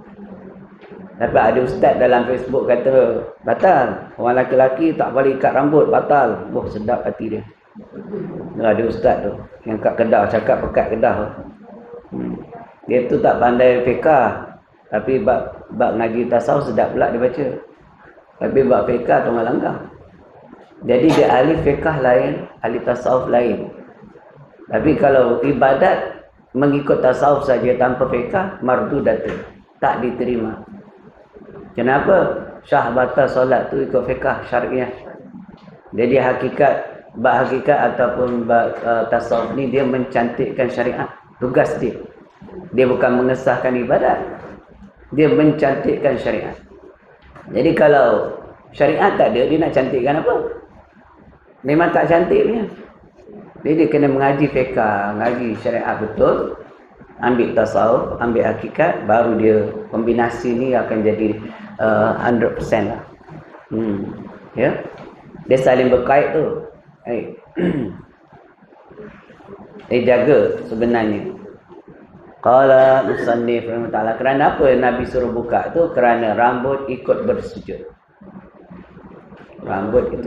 Tapi ada ustaz dalam Facebook kata batal. Orang lelaki tak boleh ikat rambut, batal. Wah, sedap hati dia. Ada ustaz tu yang kat Kedah cakap pekat Kedah tu. Hmm. Dia tu tak pandai fiqah, tapi bab bab ngaji tasawuf sedap pula dia baca. Tapi bab fiqah tu melanggar. Jadi dia ahli fiqah lain, ahli tasawuf lain. Tapi kalau ibadat mengikut tasawuf saja tanpa fiqah, mardudatun, tak diterima. Kenapa? Syah batal solat tu ikut fiqah syariah. Jadi hakikat, bab hakikat ataupun bab uh, tasawuf ni dia mencantikkan syariat. Tugas dia. Dia bukan mengesahkan ibadat. Dia mencantikkan syariat. Jadi kalau syariat tak ada, dia nak cantikkan apa? Memang tak cantik punya. Jadi dia kena mengaji fiqah, mengaji syariat betul. Ambil tasawuf, ambil hakikat, baru dia kombinasi ni akan jadi uh, one hundred percent lah. Hmm. Ya. Dia saling berkait tu. Hey. Dia jaga sebenarnya. Qala musannif rahimahullah, kerana apa Nabi suruh buka tu? Kerana rambut ikut bersujud. Rambut itu.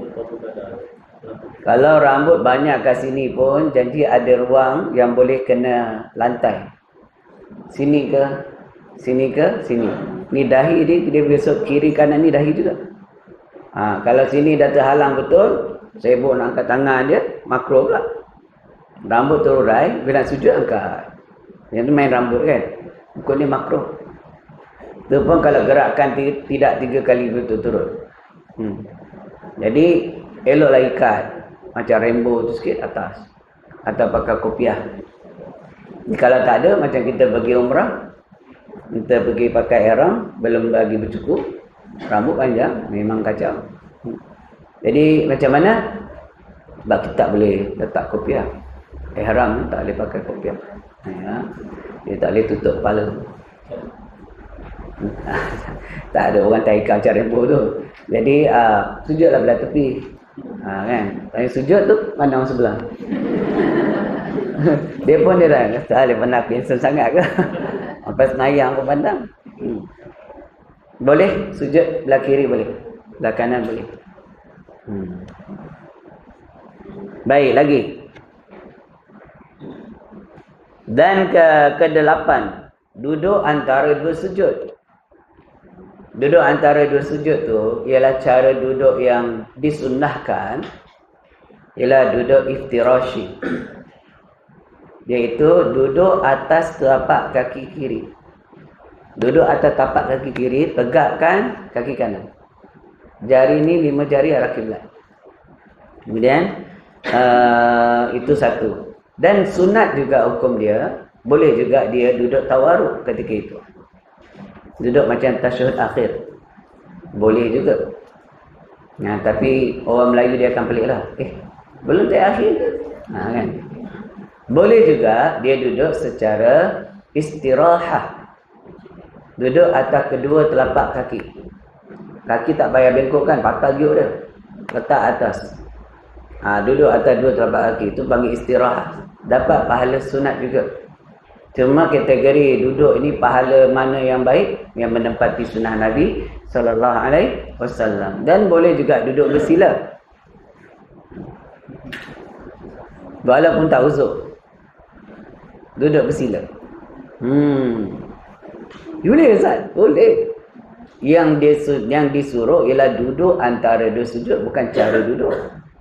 Kalau rambut banyak kat sini pun, jadi ada ruang yang boleh kena lantai. Sini ke? Sini ke? Sini. Ni dahi dia, dia besok kiri kanan ni dahi juga. Ha, kalau sini dah terhalang betul, sibuk nak angkat tangan dia, makruh pula. Rambut terurai, bila sujud angkat. Yang tu main rambut kan. Bukan ni makruh. Itu pun kalau gerakkan tidak tiga kali berturut-turut. Hmm. Jadi eloklah ikat macam rainbow tu sikit atas, atau pakai kopiah. Kalau tak ada, macam kita pergi umrah, kita pergi pakai ihram, belum lagi bercukup, rambut panjang, memang kacau. Jadi macam mana? Sebab kita tak boleh letak kopiah. Ihram tak boleh pakai kopiah. Ya. Dia tak boleh tutup kepala. Tak ada orang tak ikat macam rainbow tu. Jadi uh, sujudlah belah tepi. Ha, kan? Tanya sujud tu pandang sebelah. Dia pun dia dah kata dia pernah pinsel sangat ke. Sampai senayang pun pandang. Hmm. Boleh sujud belah kiri boleh. Belah kanan boleh. Hmm. Baik lagi. Dan ke kedelapan, duduk antara dua sujud. Duduk antara dua sujud tu ialah cara duduk yang disunnahkan, ialah duduk iftirashi. Iaitu duduk atas telapak kaki kiri. Duduk atas tapak kaki kiri, tegakkan kaki kanan. Jari ni lima jari arah kiblat. Kemudian uh, itu satu. Dan sunat juga hukum dia, boleh juga dia duduk tawaruk ketika itu. Duduk macam tasyahud akhir. Boleh juga. Nah, tapi orang Melayu dia akan pelik lah. Eh, belum tak akhir ke? Nah, kan? Boleh juga dia duduk secara istirahah. Duduk atas kedua telapak kaki. Kaki tak payah bengkok kan, patah giuk dia. Letak atas. Ha, duduk atas dua telapak kaki. Itu panggil istirahat. Dapat pahala sunat juga. Cuma kategori duduk ini pahala mana yang baik? Yang menempati sunnah Nabi sallallahu alaihi wasallam. Dan boleh juga duduk bersila. Walaupun tak uzur. Duduk bersila. Hmm. Boleh Ustaz? Boleh. Yang disuruh, yang disuruh ialah duduk antara dua sujud, bukan cara duduk.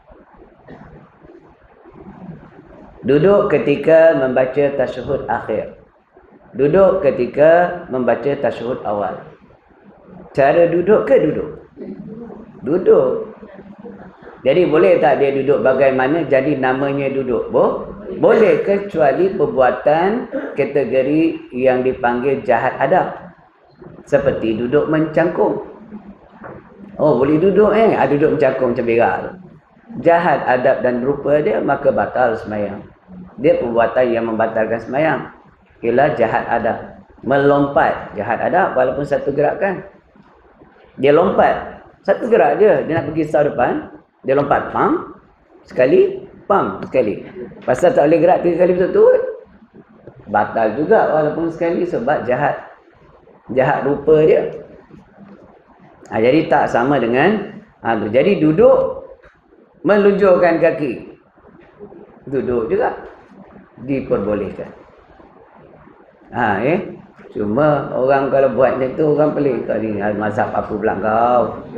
Duduk ketika membaca tasyahud akhir. Duduk ketika membaca tasyahud awal. Cara duduk ke duduk? Duduk. Jadi boleh tak dia duduk bagaimana jadi namanya duduk? Bo? Boleh, kecuali perbuatan kategori yang dipanggil jahat adab. Seperti duduk mencangkung. Oh, boleh duduk eh. Ah, duduk mencangkung macam berak tu. Jahat adab dan rupa dia, maka batal sembahyang. Dia perbuatan yang membatalkan sembahyang. Ialah jahat adab. Melompat, jahat adab walaupun satu gerakan. Dia lompat, satu gerak je. Dia nak pergi sah depan, dia lompat, pam, sekali, pam, sekali. Pasal tak boleh gerak tiga kali betul-betul, batal juga walaupun sekali, sebab jahat. Jahat rupa dia. Ha, jadi tak sama dengan ha, tu. Jadi duduk melunjurkan kaki. Duduk juga diperbolehkan. Ha, eh? Cuma orang kalau buat macam tu, orang pelik. Kau ni mazhab apa pula kau?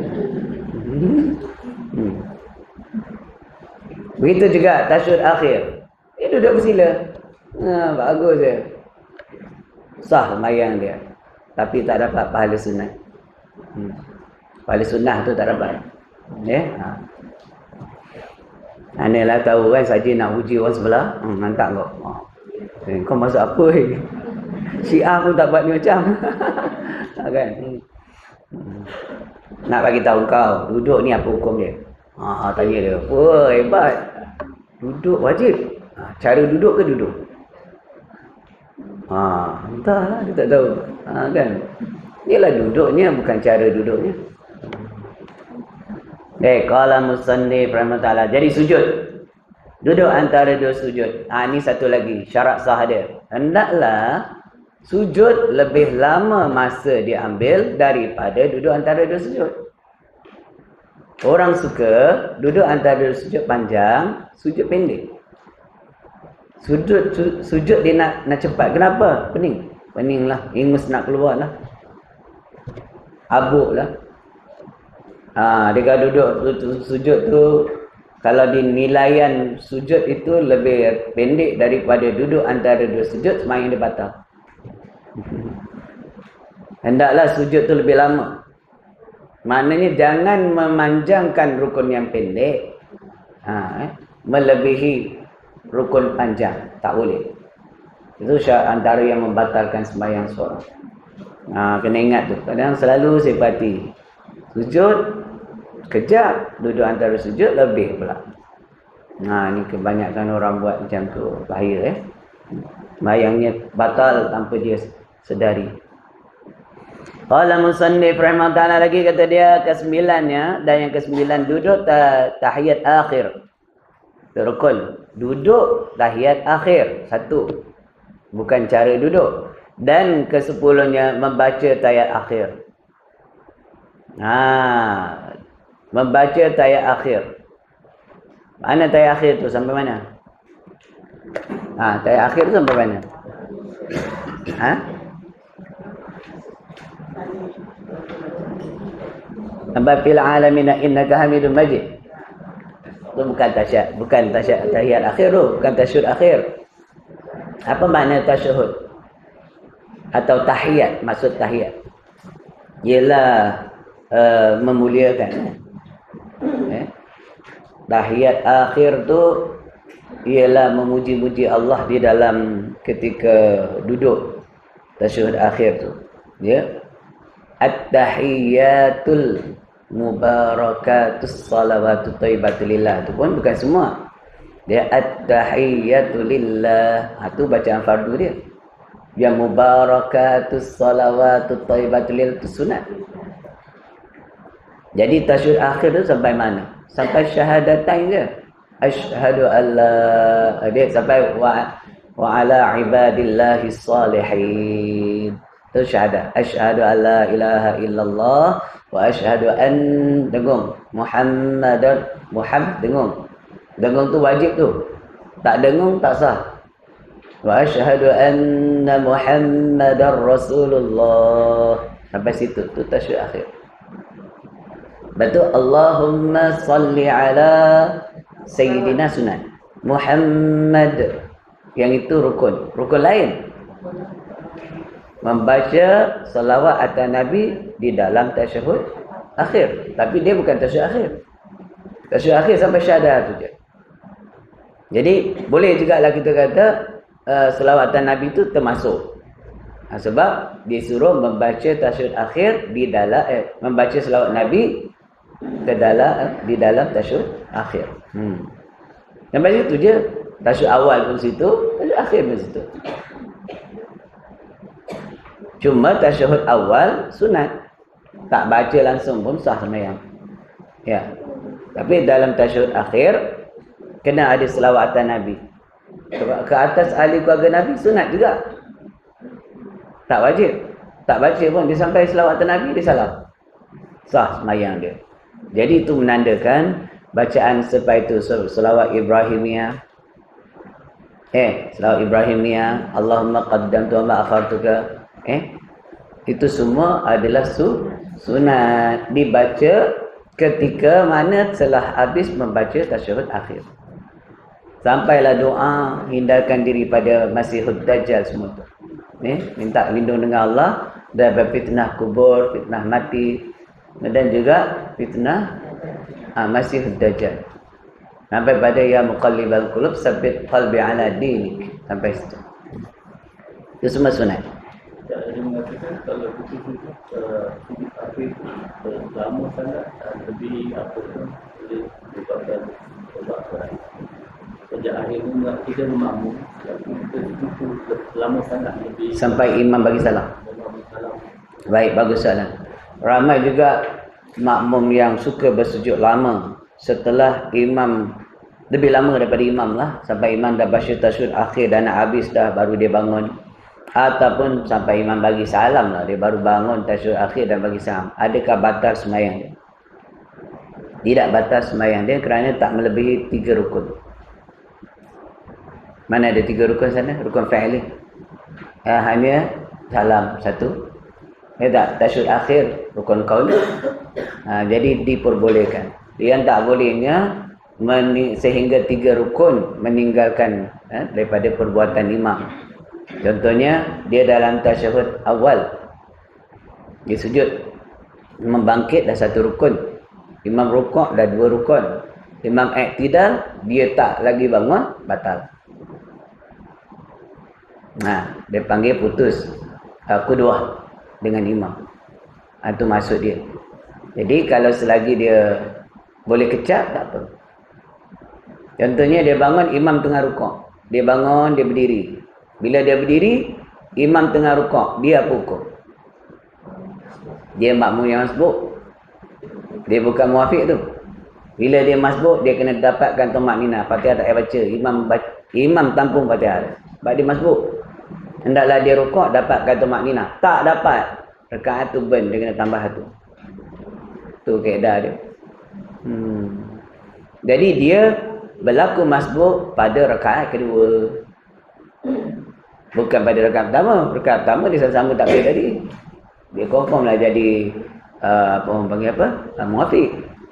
Hmm. Begitu juga tasyahud akhir. Dia duduk bersila. Ha, bagus je. Sah sembahyang dia. Tapi tak dapat pahala sunat. Hmm. Pahala sunat tu tak dapat. Ya? Ha. Anilah tahu kan saja nak uji orang sebelah. Hmm, nantak kau. Oh. Eh, kau masuk apa ni? Syiah pun tak buat ni macam. Kan? Hmm. Nak bagi tahu kau, duduk ni apa hukum dia? Ha, tanya dia. Wah, hebat. Duduk wajib. Ha, cara duduk ke duduk? Ha, entahlah, dia tak tahu. Ha, kan? Ialah duduknya, bukan cara duduknya. Eh, qala musannif rahimahullah. Jadi sujud. Duduk antara dua sujud. Ha, ini satu lagi syarat sah dia. Hendaklah sujud lebih lama masa diambil daripada duduk antara dua sujud. Orang suka duduk antara dua sujud panjang, sujud pendek. Sujud su, sujud dia nak nak cepat. Kenapa? Pening. Pening lah. Ingus nak keluar lah. Abuk lah. Ha, dia kalau duduk tu, tu, sujud tu, kalau dinilaian sujud itu lebih pendek daripada duduk antara dua sujud, sembahyang dia batal. Hendaklah sujud tu lebih lama. Maknanya jangan memanjangkan rukun yang pendek, ha, eh, melebihi rukun panjang. Tak boleh. Itu syarat antara yang membatalkan sembahyang seorang. Ha, kena ingat tu. Kadang selalu saya perhati sujud kejap, duduk antara sujud lebih pula. Nah, ni kebanyakan orang buat macam tu. Bahaya eh. Sembahyangnya batal tanpa dia sedari. Qala musannif rahimahullah, lagi kata dia kesembilannya, dan yang kesembilan duduk tahiyat akhir. Rukun. Duduk tahiyat akhir. Satu. Bukan cara duduk. Dan kesepuluhnya membaca tahiyat akhir. Ha, membaca tahiyat akhir. Mana tahiyat akhir tu? Sampai mana? Ha, tahiyat akhir tu sampai mana? Ha? Sampai fil alamin innaka hamidum majid. Itu bukan tasyahud, bukan tasyahud tahiyat akhir tu, bukan tasyahud akhir. Apa makna tasyahud? Atau tahiyat, maksud tahiyat. Ialah uh, memuliakan. Eh? Tahiyat akhir tu ialah memuji-muji Allah di dalam ketika duduk tasyahud akhir tu. Ya. At-tahiyatul mubarakatus salawatut thayyibatul lillah, itu pun bukan semua. Dia at-tahiyatul lillah, itu bacaan fardu dia. Yang mubarakatus salawatut thayyibatul lillah itu sunat. Jadi tasyahud akhir tu sampai mana? Sampai syahadatain je. Asyhadu alla, dia sampai wa wa ala ibadillahi salihin. Itu syahadat. Asyhadu alla ilaha illallah wa asyhadu an, dengung, Muhammadan, Muhammad, dengung. Dengung tu wajib tu. Tak dengung tak sah. Wa asyhadu anna Muhammadar Rasulullah. Sampai situ tu tasyahud akhir. Betul. Allahumma salli ala Sayyidina sunat. Muhammad, yang itu rukun. Rukun lain. Membaca salawat atas Nabi di dalam tasyahud akhir. Tapi dia bukan tasyahud akhir. Tasyahud akhir sampai syahadah tu je. Jadi boleh juga lah kita kata uh, salawat atas Nabi itu termasuk. Ha, sebab disuruh membaca tasyahud akhir di dalam eh, membaca salawat Nabi ke dalam eh, di dalam tasyahud akhir. Hmm. Sampai situ je. Tasyahud awal pun situ, tasyahud akhir pun situ. Cuma tasyahud awal sunat. Tak baca langsung pun sah sembahyang. Ya. Tapi dalam tasyahud akhir kena ada selawat atas Nabi. Ke atas ahli keluarga Nabi sunat juga. Tak wajib. Tak baca pun dia sampai selawat atas Nabi, dia salah. Sah sembahyang dia. Jadi itu menandakan bacaan seperti itu, selawat Ibrahimiyah. Eh, selawat Ibrahimiyah, Allahumma qaddamtu wa akhartuka. Eh, itu semua adalah su, sunat dibaca ketika mana telah habis membaca tasyahud akhir. Sampailah doa hindarkan diri pada Masihud Dajjal semua tu. Eh, minta lindung dengan Allah dari fitnah kubur, fitnah mati dan juga fitnah ah, Masihud Dajjal. Sampai pada ya muqallibal qulub tsabbit qalbi ala dinik, sampai situ. Itu semua sunat. Dia mengatakan kalau begitu hidup akhir lama sangat, lebih apa pun boleh menyebabkan kebakaran. Sejak akhir itu tidak makmum, itu lama sangat lebih sampai imam bagi salam. Baik, bagus soalan. Ramai juga makmum yang suka bersujud lama setelah imam, lebih lama daripada imam lah, sampai imam dah baca tasyahud akhir dan nak habis dah baru dia bangun. Ataupun sampai imam bagi salam lah, dia baru bangun tasyahud akhir dan bagi salam. Adakah batal sembahyang dia? Tidak batal sembahyang dia kerana tak melebihi tiga rukun. Mana ada tiga rukun sana? Rukun fi'li. Eh, hanya salam satu. Eh tak, tasyahud akhir rukun qauli. Ha, jadi diperbolehkan. Yang tak bolehnya sehingga tiga rukun meninggalkan eh, daripada perbuatan imam. Contohnya dia dalam tasyahud awal dia sujud, membangkit dah satu rukun, imam rukuk dah dua rukun, imam iktidal dia tak lagi bangun, batal. Nah, dia panggil putus uh, kuduah dengan imam. Itu ha, maksud dia. Jadi kalau selagi dia boleh kecap, tak apa. Contohnya dia bangun, imam tengah rukuk, dia bangun, dia berdiri. Bila dia berdiri, imam tengah rukuk, dia pukul. Dia makmum yang sebut. Dia bukan muafiq tu. Bila dia masbuk, dia kena dapatkan tumak nina. Fatihah tak payah baca. Imam baca, imam tampung Fatihah. Sebab dia masbuk. Hendaklah dia rukuk, dapatkan tumak nina. Tak dapat. Rakaat tu burn, dia kena tambah satu. Tu kaedah dia. Hmm. Jadi dia berlaku masbuk pada rakaat kedua. Bukan pada rakaat pertama. Rakaat pertama dia sama-sama takbir tadi. Dia confirm lah jadi uh, apa orang panggil apa? Uh, muafiq.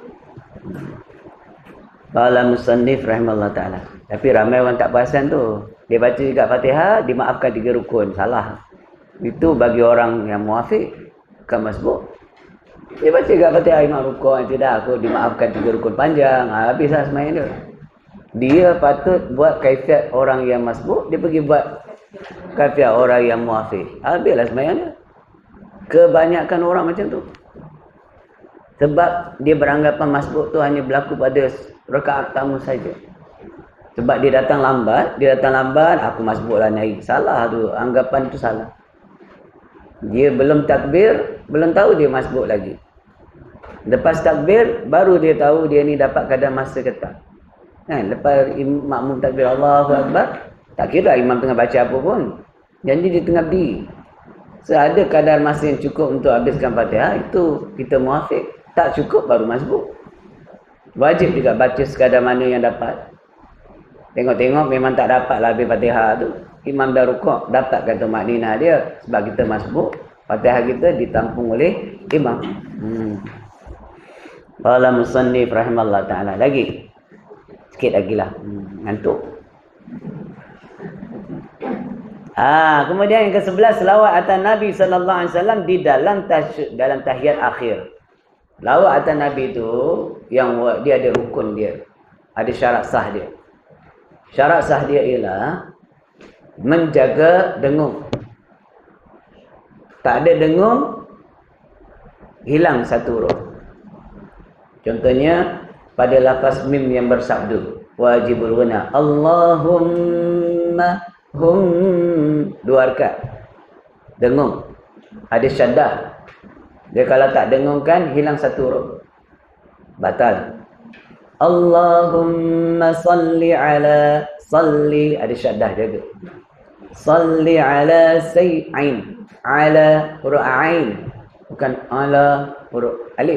Qala musannif rahimahullah ta'ala. Tapi ramai orang tak perasan tu. Dia baca juga Fatihah, dimaafkan tiga rukun. Salah. Itu bagi orang yang muafiq, bukan masbuk. Dia baca juga Fatihah, imam rukun. Tidak, aku dimaafkan tiga rukun panjang. Ha, habislah semayang dia. Dia patut buat kaifiat orang yang masbuk, dia pergi buat kaifiat orang yang muafiq. Habislah semayang dia. Kebanyakan orang macam tu. Sebab dia beranggapan masbuk tu hanya berlaku pada rakaat pertama saja. Sebab dia datang lambat, dia datang lambat, aku masbuklah naik. Salah tu, anggapan tu salah. Dia belum takbir, belum tahu dia masbuk lagi. Lepas takbir, baru dia tahu dia ni dapat kadar masa ke tak. Kan? Lepas makmum takbir Allahu Akbar, tak kira imam tengah baca apa pun. Janji dia tengah berdiri. So, ada kadar masa yang cukup untuk habiskan Fatihah, itu kita muafiq. Tak cukup, baru masbuk. Wajib juga baca sekadar mana yang dapat. Tengok-tengok memang tak dapat lah habis Fatihah tu. Imam dah rukuk, dapatkan tumak nina dia. Sebab kita masbuk, Fatihah kita ditampung oleh imam. Hmm. Qala musannif rahimallahu ta'ala. Lagi. Sikit lagi lah. Hmm. Ngantuk. Ah, kemudian yang ke sebelas, selawat atas Nabi sallallahu alaihi wasallam di dalam tasyud, dalam tahiyat akhir. Lawat atas Nabi tu yang dia ada rukun dia. Ada syarat sah dia. Syarat sah dia ialah menjaga dengung. Tak ada dengung, hilang satu huruf. Contohnya pada lafaz mim yang bersabdu wajibul ghuna Allahumma hum, dua rakaat dengung, ada syaddah. Dia kalau tak dengungkan, hilang satu huruf, batal. Allahumma salli ala, salli, ada syaddah jaga. Salli ala say'ain, ala huruf ain, bukan ala huruf alif.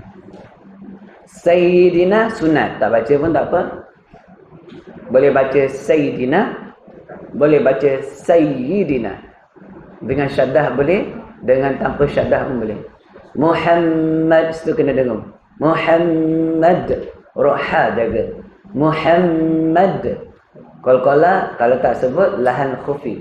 Sayyidina sunat, tak baca pun tak apa. Boleh baca Sayyidina, boleh baca Sayyidina. Dengan syaddah boleh, dengan tanpa syaddah pun boleh. Muhammad, itu kena dengung. Muhammad, roha jaga. Muhammad. Qalqalah kalau tak sebut lahan khufi.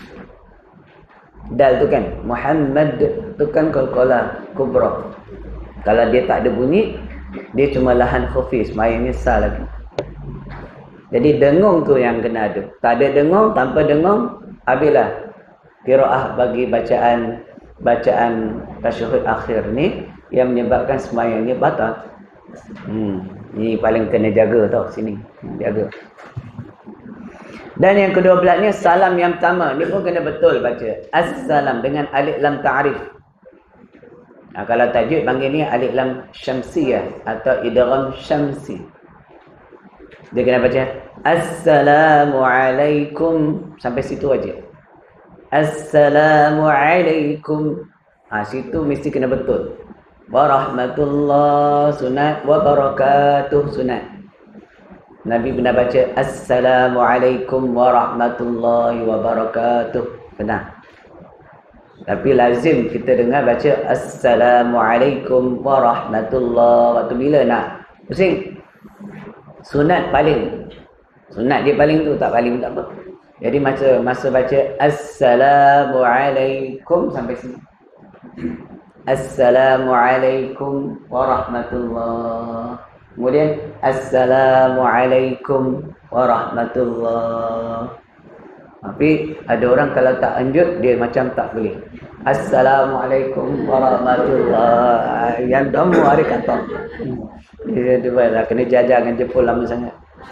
Dal tu kan Muhammad tu kan qalqalah kubra. Kalau dia tak ada bunyi, dia cuma lahan khufi, semayangnya sah lagi. Jadi dengung tu yang kena ada. Tak ada dengung, tanpa dengung, habislah qiraah bagi bacaan bacaan tasyahud akhir ni yang menyebabkan semayangnya batal. Hmm, ni paling kena jaga tau sini. Jaga. Dan yang kedua belasnya salam yang pertama, ni pun kena betul baca. Assalam dengan alif lam ta'rif. Nah, kalau tajuk panggil ni alif lam syamsiyah atau idgham syamsi. Dia kena baca Assalamualaikum, sampai situ aja. Assalamualaikum. Ha, situ mesti kena betul. Warahmatullah sunat, wabarakatuh sunat. Nabi pernah baca Assalamualaikum warahmatullahi wabarakatuh. Benar. Tapi lazim kita dengar baca Assalamualaikum warahmatullahi. Waktu bila nak pusing? Sunat paling. Sunat dia paling tu, tak paling tak apa. Jadi masa masa baca Assalamualaikum sampai sini. Assalamualaikum warahmatullahi. Kemudian Assalamualaikum warahmatullahi. Tapi ada orang kalau tak lanjut, dia macam tak boleh. Assalamualaikum warahmatullahi. Yang damu hari kata. Dia dia kena jajar dengan jempol lama sangat.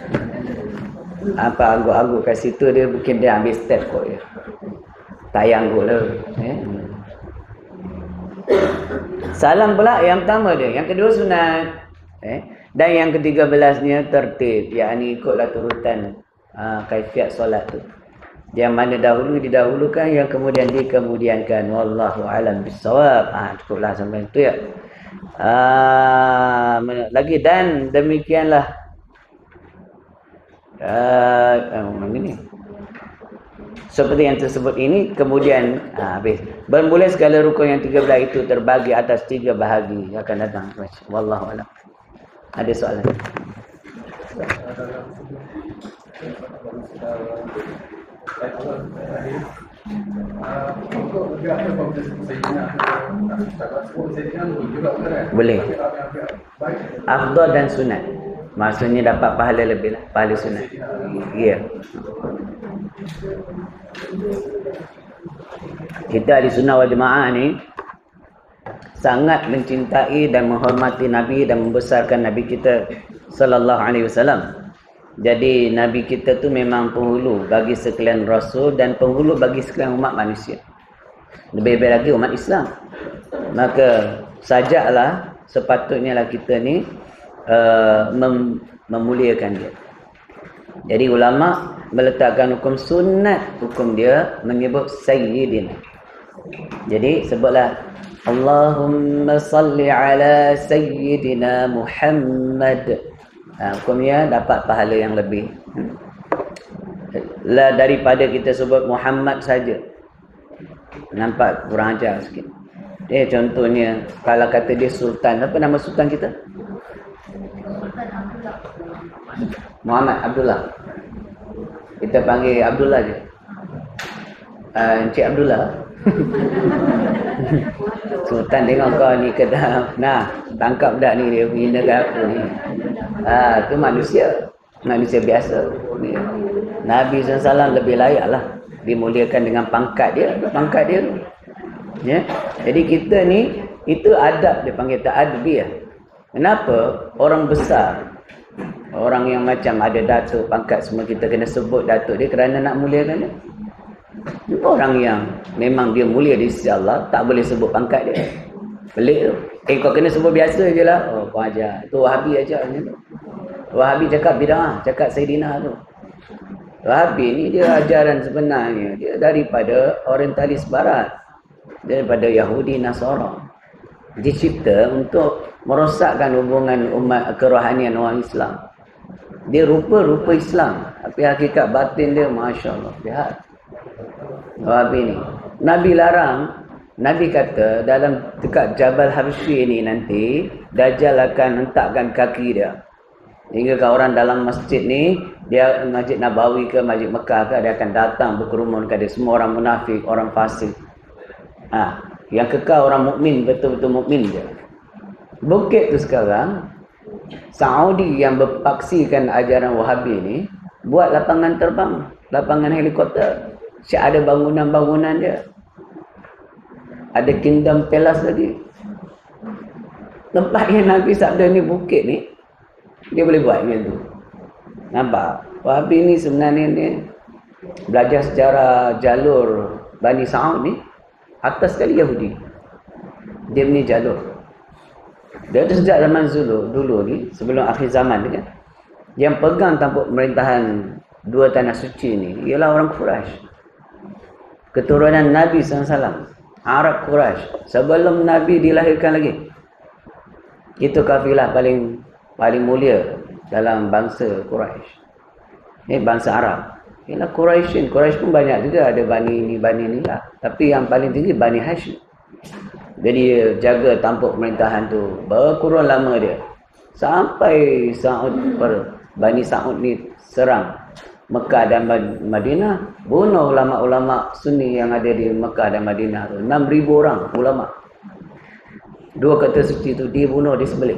Apa angguk-angguk kat situ dia mungkin dia ambil step kot dia. Tayang kot lah. Eh? Salam pula yang pertama dia. Yang kedua sunat. Eh? Dan yang ketiga belasnya tertib, yakni ikutlah turutan uh, kaifiat solat tu. Yang mana dahulu didahulukan, yang kemudian dikemudiankan. Wallahu alam bisawab. Ah, cukuplah sampai itu ya. Ah, lagi dan demikianlah. Ah, uh, ini. Seperti yang tersebut ini, kemudian ah, habis. Bermula segala rukun yang tiga belas itu terbagi atas tiga bahagi. Akan datang. Wallahu alam. Ada soalan? Boleh. Afdal dan sunat. Maksudnya dapat pahala lebih lah. Pahala sunat. Ya. Kita di sunnah wal jamaah ni sangat mencintai dan menghormati Nabi dan membesarkan Nabi kita sallallahu alaihi wasallam. Jadi Nabi kita tu memang penghulu bagi sekalian rasul dan penghulu bagi sekalian umat manusia. Lebih-lebih lagi umat Islam. Maka sajaklah sepatutnya lah kita ni uh, mem memuliakan dia. Jadi ulama meletakkan hukum sunat, hukum dia menyebut sayyidina. Jadi sebutlah Allahumma salli ala sayyidina Muhammad. Ha, hukumnya dapat pahala yang lebih. Lah daripada kita sebut Muhammad saja. Nampak kurang ajar sikit. Eh contohnya kalau kata dia sultan, apa nama sultan kita? Muhammad Abdullah. Kita panggil Abdullah je. Uh, Encik Abdullah. Sultan tengok kau ni kata, nah tangkap dak ni dia hina ke aku ni. Ah, tu manusia, manusia biasa. Nabi sallallahu alaihi wasallam lebih layak lah dimuliakan dengan pangkat dia, pangkat dia. Ya. Jadi kita ni itu adab dia panggil ta'adbiyah. Kenapa orang besar, orang yang macam ada datuk, pangkat semua kita kena sebut datuk dia kerana nak muliakan dia. Orang yang memang dia mulia di sisi Allah tak boleh sebut pangkat dia. Pelik tu. Eh kau kena sebut biasa je lah. Oh kau ajar. Itu Wahabi ajar macam tu. Wahabi cakap bid'ah, cakap Sayyidina tu. Wahabi ni dia ajaran sebenarnya dia daripada orientalis barat. Daripada Yahudi Nasara. Dicipta untuk merosakkan hubungan umat kerohanian orang Islam. Dia rupa-rupa Islam, tapi hakikat batin dia Masya Allah. Lihat. Wahabi ni. Nabi larang, Nabi kata dalam dekat Jabal Habsyi ni nanti Dajjal akan hentakkan kaki dia. Hingga kalau orang dalam masjid ni, dia Masjid Nabawi ke Masjid Mekah ke, dia akan datang berkerumun ke dia. Semua orang munafik, orang fasik. Ha, yang kekal orang mukmin, betul-betul mukmin je. Bukit tu sekarang Saudi yang berpaksikan ajaran Wahabi ni buat lapangan terbang, lapangan helikopter. Siap ada bangunan-bangunan dia. Ada Kingdom Palace lagi. Tempat yang Nabi sabda ni bukit ni, dia boleh buat macam tu. Nampak? Wahabi ni sebenarnya ni belajar sejarah jalur Bani Sa'ud ni atas sekali Yahudi. Dia ni jalur. Dia tu sejak zaman Zulu dulu ni, sebelum akhir zaman ni kan. Yang pegang tampuk pemerintahan dua tanah suci ni ialah orang Quraisy. Keturunan Nabi sallallahu alaihi wasallam, Arab Quraisy, sebelum Nabi dilahirkan lagi. Itu kafilah paling paling mulia dalam bangsa Quraisy. Ini bangsa Arab. Ialah Quraisyin. Quraisy pun banyak juga, ada Bani ni, Bani ni lah. Tapi yang paling tinggi Bani Hashim. Jadi dia jaga tampuk pemerintahan tu berkurun lama dia. Sampai Saud per Bani Saud ni serang Mekah dan Madinah, bunuh ulama-ulama Sunni yang ada di Mekah dan Madinah tu. enam ribu orang ulama. Dua kata suci tu dibunuh, disembelih.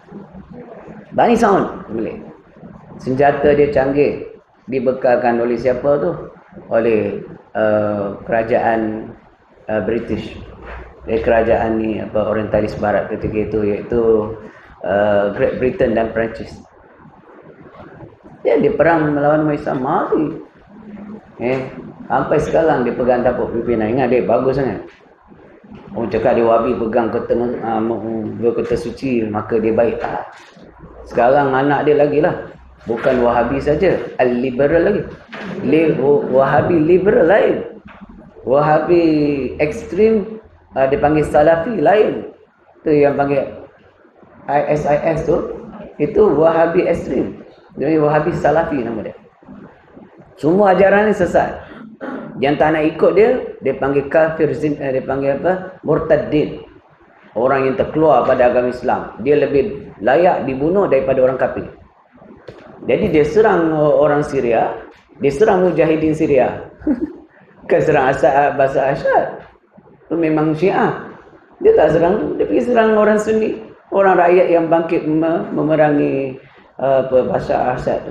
Bani Saud disembelih. Senjata dia canggih, dibekalkan oleh siapa tu? Oleh uh, kerajaan uh, British. Eh, kerajaan ni apa orientalis barat ketika itu, iaitu uh, Great Britain dan Perancis. Dia dia perang melawan umat Islam mati. Eh, sampai sekarang dia pegang tampuk pimpinan. Ingat dia bagus sangat. Orang cakap dia Wahabi pegang kata uh, dua kata suci maka dia baik. Ah. Sekarang anak dia lagi lah. Bukan Wahabi saja, Al-liberal lagi. Li, Wahabi liberal lain. Wahabi ekstrim, uh, dia panggil Salafi lain. Tu yang panggil I S I S tu, itu Wahabi ekstrim. Jadi Wahabi Salafi nama dia. Semua ajaran ni sesat. Yang tak nak ikut dia, dia panggil kafir, dia panggil apa? Murtadin. Orang yang terkeluar pada agama Islam. Dia lebih layak dibunuh daripada orang kafir. Jadi dia serang orang Syria, dia serang mujahidin Syria. Bukan serang Asad, Bashar Assad. Itu memang Syiah. Dia tak serang, dia pergi serang orang Sunni. Orang rakyat yang bangkit memerangi apa, Bashar Assad tu.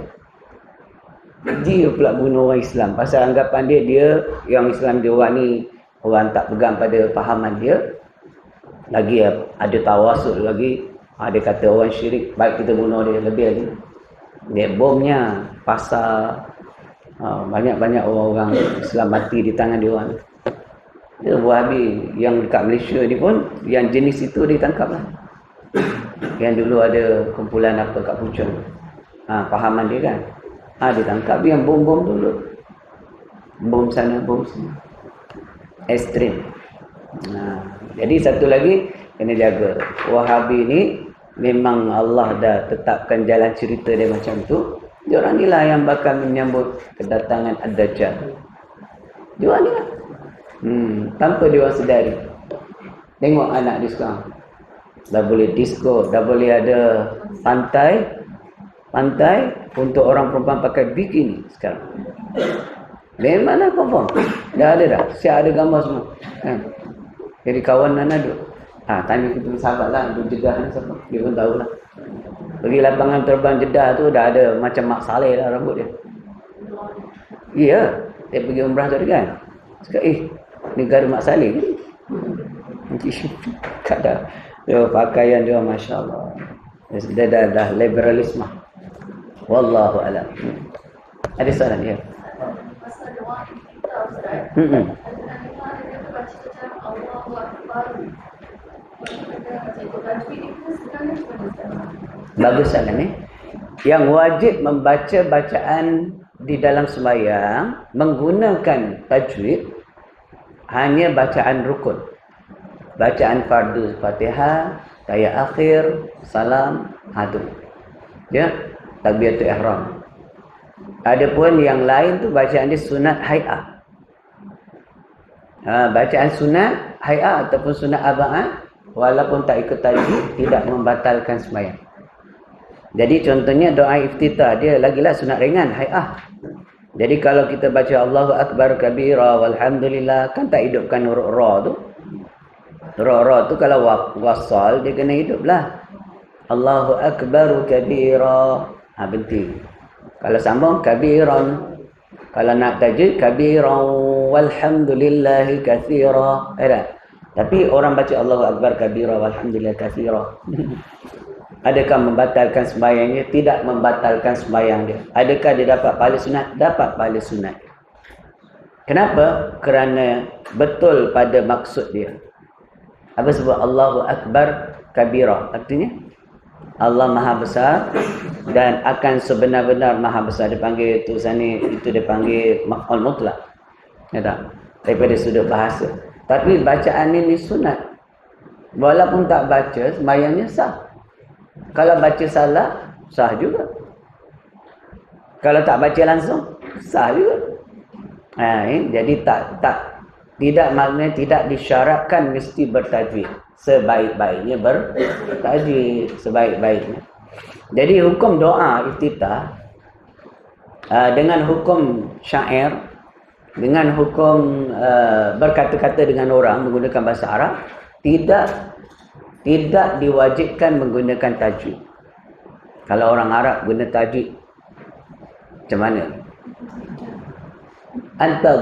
Dia pula bunuh orang Islam. Pasal anggapan dia, dia yang Islam dia orang ni, orang tak pegang pada pahaman dia. Lagi ada tawasul lagi. Dia kata orang syirik, baik kita bunuh dia lebih lagi. Dia bomnya, pasar, banyak-banyak orang-orang Islam mati di tangan dia orang. Dia Wahabi yang dekat Malaysia ni pun, yang jenis itu ditangkap lah. Yang dulu ada kumpulan apa kat Puchong. Ha, pahaman dia kan. Ha, ditangkap yang bom-bom dulu. Bom sana, bom sini. Ekstrim. Ha, jadi satu lagi, kena jaga. Wahabi ni, memang Allah dah tetapkan jalan cerita dia macam tu. Diorang inilah yang bakal menyambut kedatangan Ad-Dajjal. Diorang ni lah. Hmm, tanpa diorang sedari. Tengok anak dia sekarang. Dah boleh disco, dah boleh ada pantai. Pantai untuk orang perempuan pakai bikini sekarang. Dari mana confirm? Dah ada dah. Siap ada gambar semua. Kan? Jadi kawan Nana duduk. Ha, tanya kita sahabat lah, duduk Jeddah ni siapa. Dia pun tahulah. Pergi lapangan terbang Jeddah tu dah ada macam Mak Saleh lah rambut dia. Iya, dia pergi umrah tu kan. Cakap, eh, negara Mak Saleh ke? Nanti kat dah. Dia pakaian dia, Masya Allah. Dia dah, dah liberalisme. Wallahu a'lam. Hmm. Ada soalan dia? Pasal doa kita Ustaz. Hmm. Ada baca macam Allahu Akbar. Bagus soalan ni. Yang wajib membaca bacaan di dalam sembahyang menggunakan tajwid hanya bacaan rukun. Bacaan fardu Fatihah, ayat akhir, salam, hadu. Ya, takbiratul ihram. Adapun yang lain tu bacaan dia sunat hay'ah. Ha, bacaan sunat hay'ah ataupun sunat aba'ah walaupun tak ikut tajwid tidak membatalkan sembahyang. Jadi contohnya doa iftitah dia lagilah sunat ringan hay'ah. Jadi kalau kita baca Allahu Akbar kabira walhamdulillah kan tak hidupkan huruf ra tu. Ra-ra tu kalau wasal dia kena hiduplah. Allahu Akbar kabira. Ha, berhenti. Kalau sambung kabiran. Kalau nak tajwid kabiran walhamdulillahi katsira. Ada. Tapi orang baca Allahu Akbar kabira walhamdulillah katsira. Adakah membatalkan sembahyangnya? Tidak membatalkan sembahyang dia. Adakah dia dapat pahala sunat? Dapat pahala sunat. Kenapa? Kerana betul pada maksud dia. Apa sebut Allahu Akbar kabira? Artinya Allah Maha Besar dan akan sebenar-benar Maha Besar. Dia panggil itu sana, itu dia panggil maf'ul mutlak. Ya tak? Daripada sudut bahasa. Tapi bacaan ini sunat. Walaupun tak baca, sembahyangnya sah. Kalau baca salah, sah juga. Kalau tak baca langsung, sah juga. Ha, eh? Jadi tak tak tidak maknanya tidak disyaratkan mesti bertajwid. Sebaik-baiknya bertajwid, sebaik-baiknya. Jadi hukum doa iftitah uh, dengan hukum syair, dengan hukum uh, berkata-kata dengan orang menggunakan bahasa Arab, tidak tidak diwajibkan menggunakan tajwid. Kalau orang Arab guna tajwid, macam mana? Anta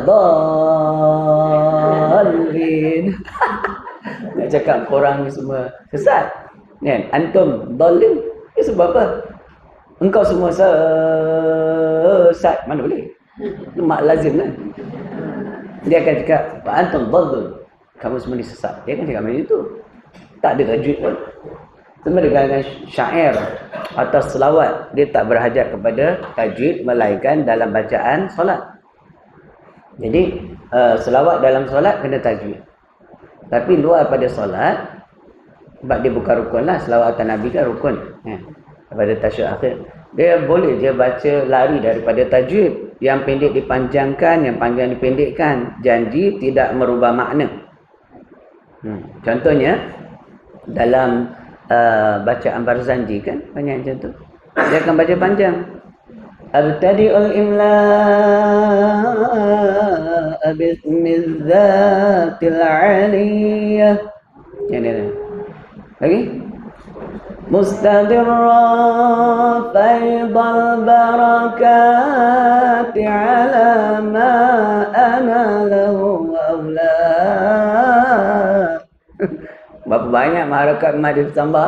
dhalin. Nak cakap korang ni semua sesat. Kan? Antum dhalin. Ini sebab apa? Engkau semua sesat. Mana boleh? Itu mak lazim kan? Dia akan cakap, antum dhalun. Kamu semua ni sesat. Dia akan cakap macam itu. Tak ada tajwid pun. sama dengan syair atau selawat, dia tak berhajat kepada tajwid melainkan dalam bacaan solat. Jadi uh, selawat dalam solat kena tajwid. Tapi luar pada solat, sebab dia bukan rukun lah, selawat atas Nabi kan rukun ya, pada tasyahud akhir, dia boleh je baca lari daripada tajwid, yang pendek dipanjangkan, yang panjang dipendekkan, janji tidak merubah makna. hmm. Contohnya dalam Uh, bacaan Barzanji kan banyak macam tu, dia akan baca panjang, abtadi'ul imla bismizzatil aliyah, yang ni lagi mustadirra faidal barakati ala ma ana lahu awla. Berapa banyak harakat mad ditambah.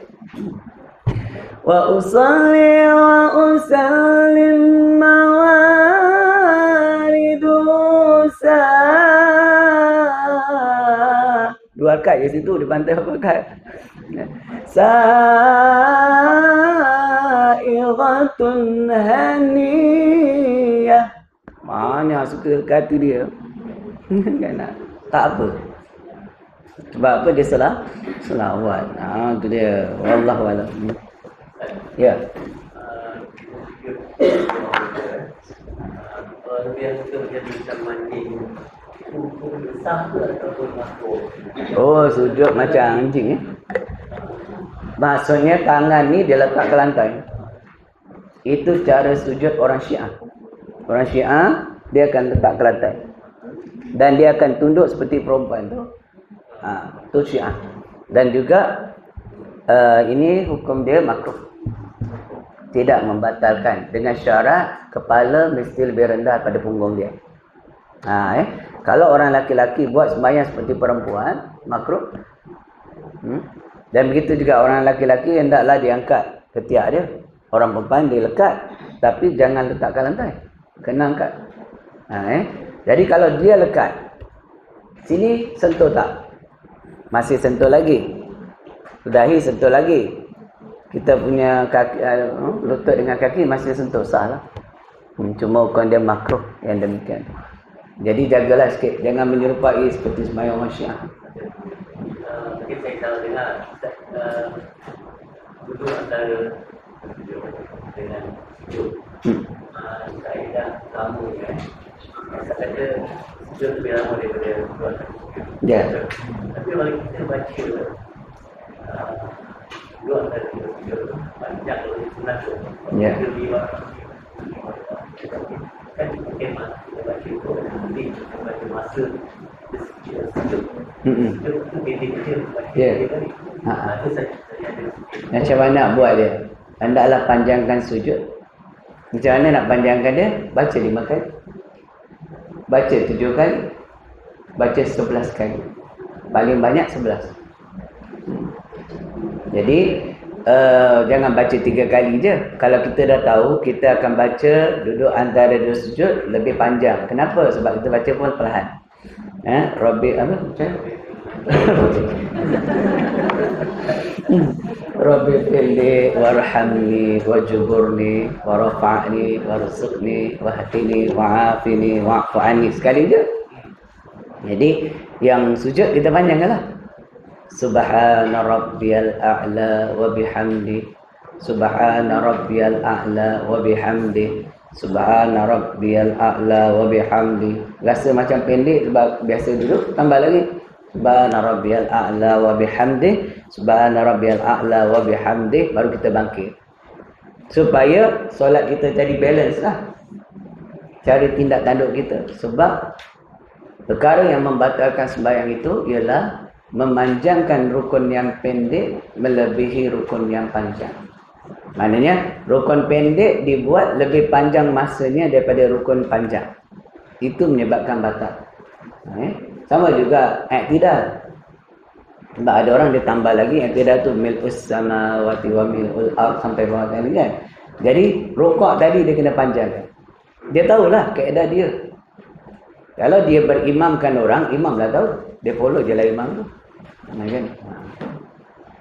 Wa usalli wa usallim mawaridu sa. Dua rakaat di situ, di pantai apa rakaat? Sa'iratun haniyah. Mana suka kata dia. Kan tak apa. Sebab apa dia salah? Selawat. Ha, tu dia. Wallahu a'lam. Ya. Kalau dia suka menjadi macam mandi, hukum besar ataupun makruh. Oh, sujud macam anjing eh. Maksudnya tangan ni dia letak ke lantai. Itu cara sujud orang Syiah. Orang Syiah dia akan letak ke lantai. Dan dia akan tunduk seperti perempuan tu. Ha, tu Syiah. Dan juga uh, ini hukum dia makruh. Tidak membatalkan, dengan syarat kepala mesti lebih rendah pada punggung dia. Ha, eh. Kalau orang laki-laki buat sembahyang seperti perempuan, makruh. Hmm? Dan begitu juga orang laki-laki hendaklah diangkat ketiak dia. Orang perempuan dia lekat, tapi jangan letakkan lantai. Kena angkat. Ha, eh. Jadi kalau dia lekat, sini sentuh tak? Masih sentuh lagi. Dahi sentuh lagi. Kita punya kaki, uh, lutut dengan kaki masih sentuh, sah lah. Hmm, cuma hukum dia makruh yang demikian. Jadi jagalah sikit, jangan menyerupai seperti sembahyang orang Syiah. Mungkin saya kalau dengar uh, duduk antara sujud dengan sujud. Hmm. Uh, saya dah lama kan. Saya kata sujud lebih lama daripada dua kali. Ya. Tapi kalau kita baca uh, dua antara sujud panjang lebih sunat tu. Ya. Kan kemah kita baca tu nanti kita baca masa sujud. Hmm. Sujud tu pendek-pendek baca Ya. tadi. Ha. Itu saja ada. Macam mana nak buat dia? Hendaklah panjangkan sujud. Macam mana nak panjangkan dia? Baca lima kali. Baca tujuh kali. Baca sebelas kali. Paling banyak sebelas. Jadi uh, jangan baca tiga kali je. Kalau kita dah tahu kita akan baca duduk antara dua sujud lebih panjang. Kenapa? Sebab kita baca pun perlahan. Eh, Rabbi apa? Macam Rabbi filli warhamni wajburni warfa'ni warzuqni wahdini wa'afini wa'fu anni. Sekali je. Jadi yang sujud kita panjangkanlah. Subhana rabbiyal a'la wa bihamdi. Subhana rabbiyal a'la wa bihamdi. Subhana rabbiyal a'la wa bihamdi. Rasa macam pendek sebab biasa duduk, tambah lagi. Subhana rabbiyal a'la wa bihamdi. Subhana rabbiyal a'la wa bihamdi. Baru kita bangkit. Supaya solat kita jadi balance lah. Cara tindak tanduk kita. Sebab perkara yang membatalkan sembahyang itu ialah memanjangkan rukun yang pendek melebihi rukun yang panjang. Maknanya rukun pendek dibuat lebih panjang masanya daripada rukun panjang. Itu menyebabkan batal. Eh? Sama juga i'tidal. Sebab ada orang dia tambah lagi i'tidal tu mil'us samawati wa mil'ul ard sampai bawah tadi kan. Jadi rukuk tadi dia kena panjangkan. Dia tahulah kaedah dia. Kalau dia berimamkan orang, imam dah tahu. Dia follow je lah imam tu. Nah, kan?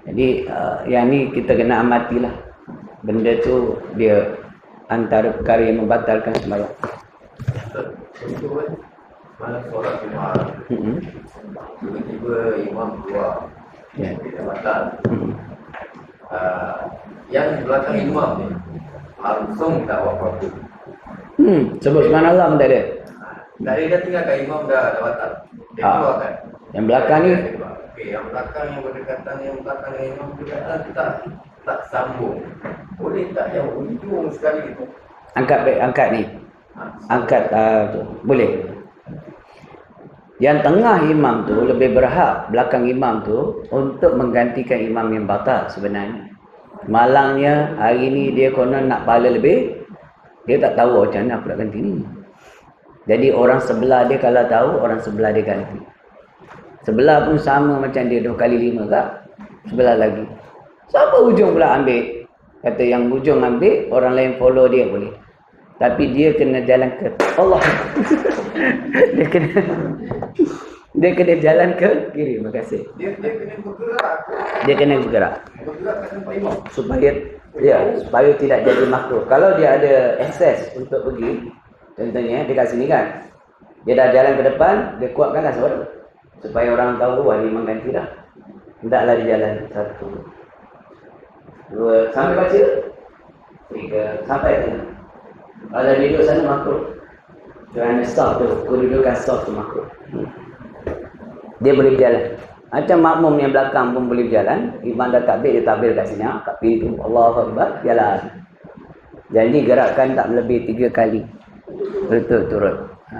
Jadi uh, yang ni kita kena amatilah. Benda tu dia antara perkara yang membatalkan sembahyang. Contoh kan, malam solat Jumaat, Hmm. tiba-tiba imam keluar, Ya. kita batal. Hmm. Uh, yang di belakang imam ni langsung tak buat apa-apa. Hmm, sebut subhanallah pun tak ada. Tak ada, dia tinggalkan imam dah, dah batal. Dia Ah. keluar kan. Yang belakang ni Okey, yang belakang yang berdekatan, yang belakang yang imam berdekatan tak tak sambung. Boleh tak yang ujung sekali tu? angkat baik, angkat ni. Ha, Angkat uh, tu. Boleh. Yang tengah imam tu lebih berhak belakang imam tu untuk menggantikan imam yang batal sebenarnya. Malangnya hari ni dia konon nak pahala lebih, dia tak tahu macam mana aku nak ganti ni. Jadi orang sebelah dia kalau tahu, orang sebelah dia ganti. Sebelah pun sama macam dia dua kali lima kak. Sebelah lagi. Siapa ujung pula ambil? Kata yang ujung ambil, orang lain follow dia boleh. Tapi dia kena jalan ke Allah. dia kena dia kena jalan ke kiri. Terima kasih. Dia dia kena bergerak. Dia kena bergerak Bergerak kat tempat imam. supaya ya supaya tidak jadi makruh. Kalau dia ada akses untuk pergi, contohnya dia kat sini kan, dia dah jalan ke depan, dia kuatkanlah suara supaya orang tahu wah dia mengganti dah. Hendaklah dia jalan satu, dua, sampai baca tiga, sampai tengah. Kalau dia duduk sana makruh. Kerana stop tu, kedudukan stop tu makruh. Dia boleh berjalan. Macam makmum yang belakang pun boleh berjalan. Imam dah takbir, dia takbir kat sini. Kat pintu. Allahu Akbar, jalan. Jadi gerakan tak lebih tiga kali. Berturut-turut. Ha.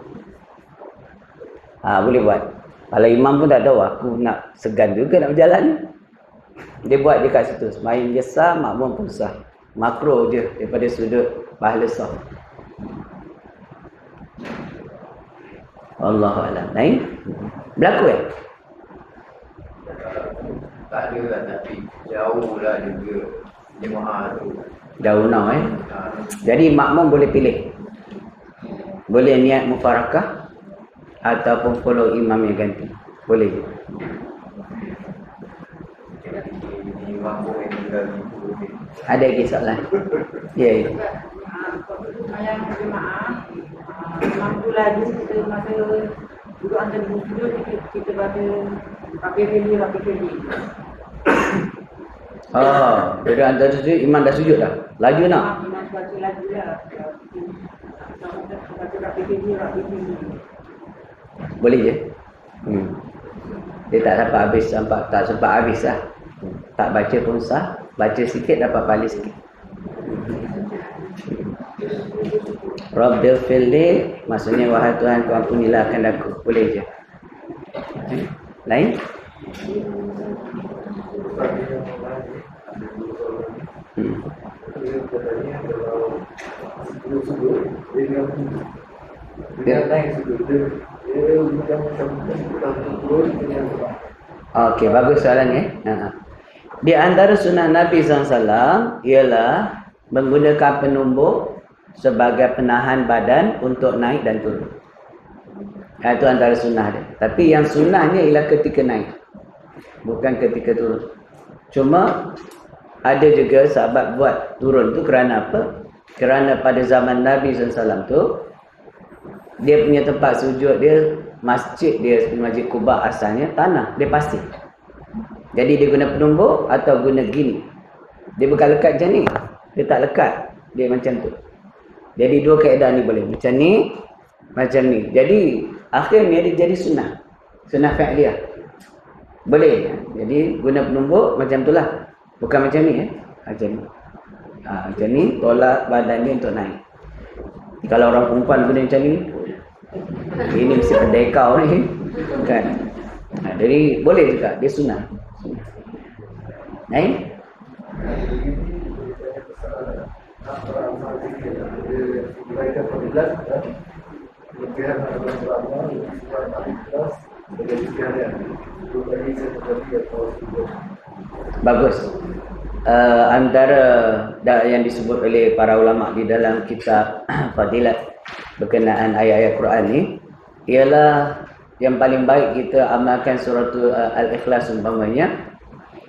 ha, boleh buat. Kalau imam pun tak tahu, aku nak segan juga nak berjalan. Dia buat je kat situ. Semain je sah, makmum pun sah. Makro je daripada sudut pahala sah. Allahu a'lam. Lain? Berlaku eh? Tak ada lah, tapi jauh lah juga jemaah tu. Jauh now eh. Ha, Jadi makmum boleh pilih. Boleh niat mufarakah ataupun follow imam yang ganti. Boleh. Ini mampu yang tinggal itu. Ada lagi soalan? Ya. ya. Yang berjemaah, mampu lagi kita masa duduk antara duduk kita, kita baca pakai beli, pakai beli. Oh, dia antara sujud, imam dah sujud dah. Laju nak? Imam baca lagi lah. Baca pakai beli, pakai beli. Boleh je. Hmm. Dia tak dapat habis, sampai tak sempat habis lah. Tak baca pun sah. Baca sikit dapat pahala sikit. Rabbil firli, maksudnya wahai Tuhan ku ampunilah akan aku. Boleh je. Lain? Hmm. Okey, bagus soalan ni. Ha. Di antara sunnah Nabi sallallahu alaihi wasallam ialah menggunakan penumbuk sebagai penahan badan untuk naik dan turun. Itu antara sunnah dia. Tapi yang sunnahnya ialah ketika naik, bukan ketika turun. Cuma ada juga sahabat buat turun tu kerana apa? Kerana pada zaman Nabi sallallahu alaihi wasallam tu dia punya tempat sujud dia, masjid dia, Masjid Quba asalnya tanah, dia pasir. Jadi dia guna penumbuk atau guna gini. Dia bukan lekat macam ni. Dia tak lekat. Dia macam tu. Jadi dua kaedah ni boleh. Macam ni, macam ni. Jadi akhirnya dia jadi sunnah. Sunnah fi'liyah. Boleh. Jadi guna penumbuk macam tu lah. Bukan macam ni eh. Macam ni. Ha, macam ni tolak badan dia untuk naik. Kalau orang perempuan guna macam ni, ini mesti pendekau ni. Kan? Ha, jadi boleh juga. Dia sunnah. Naik? Bagus. Uh, antara yang disebut oleh para ulama di dalam kitab Fadilat berkenaan ayat-ayat Quran ni ialah yang paling baik kita amalkan surah uh, Al-Ikhlas umpamanya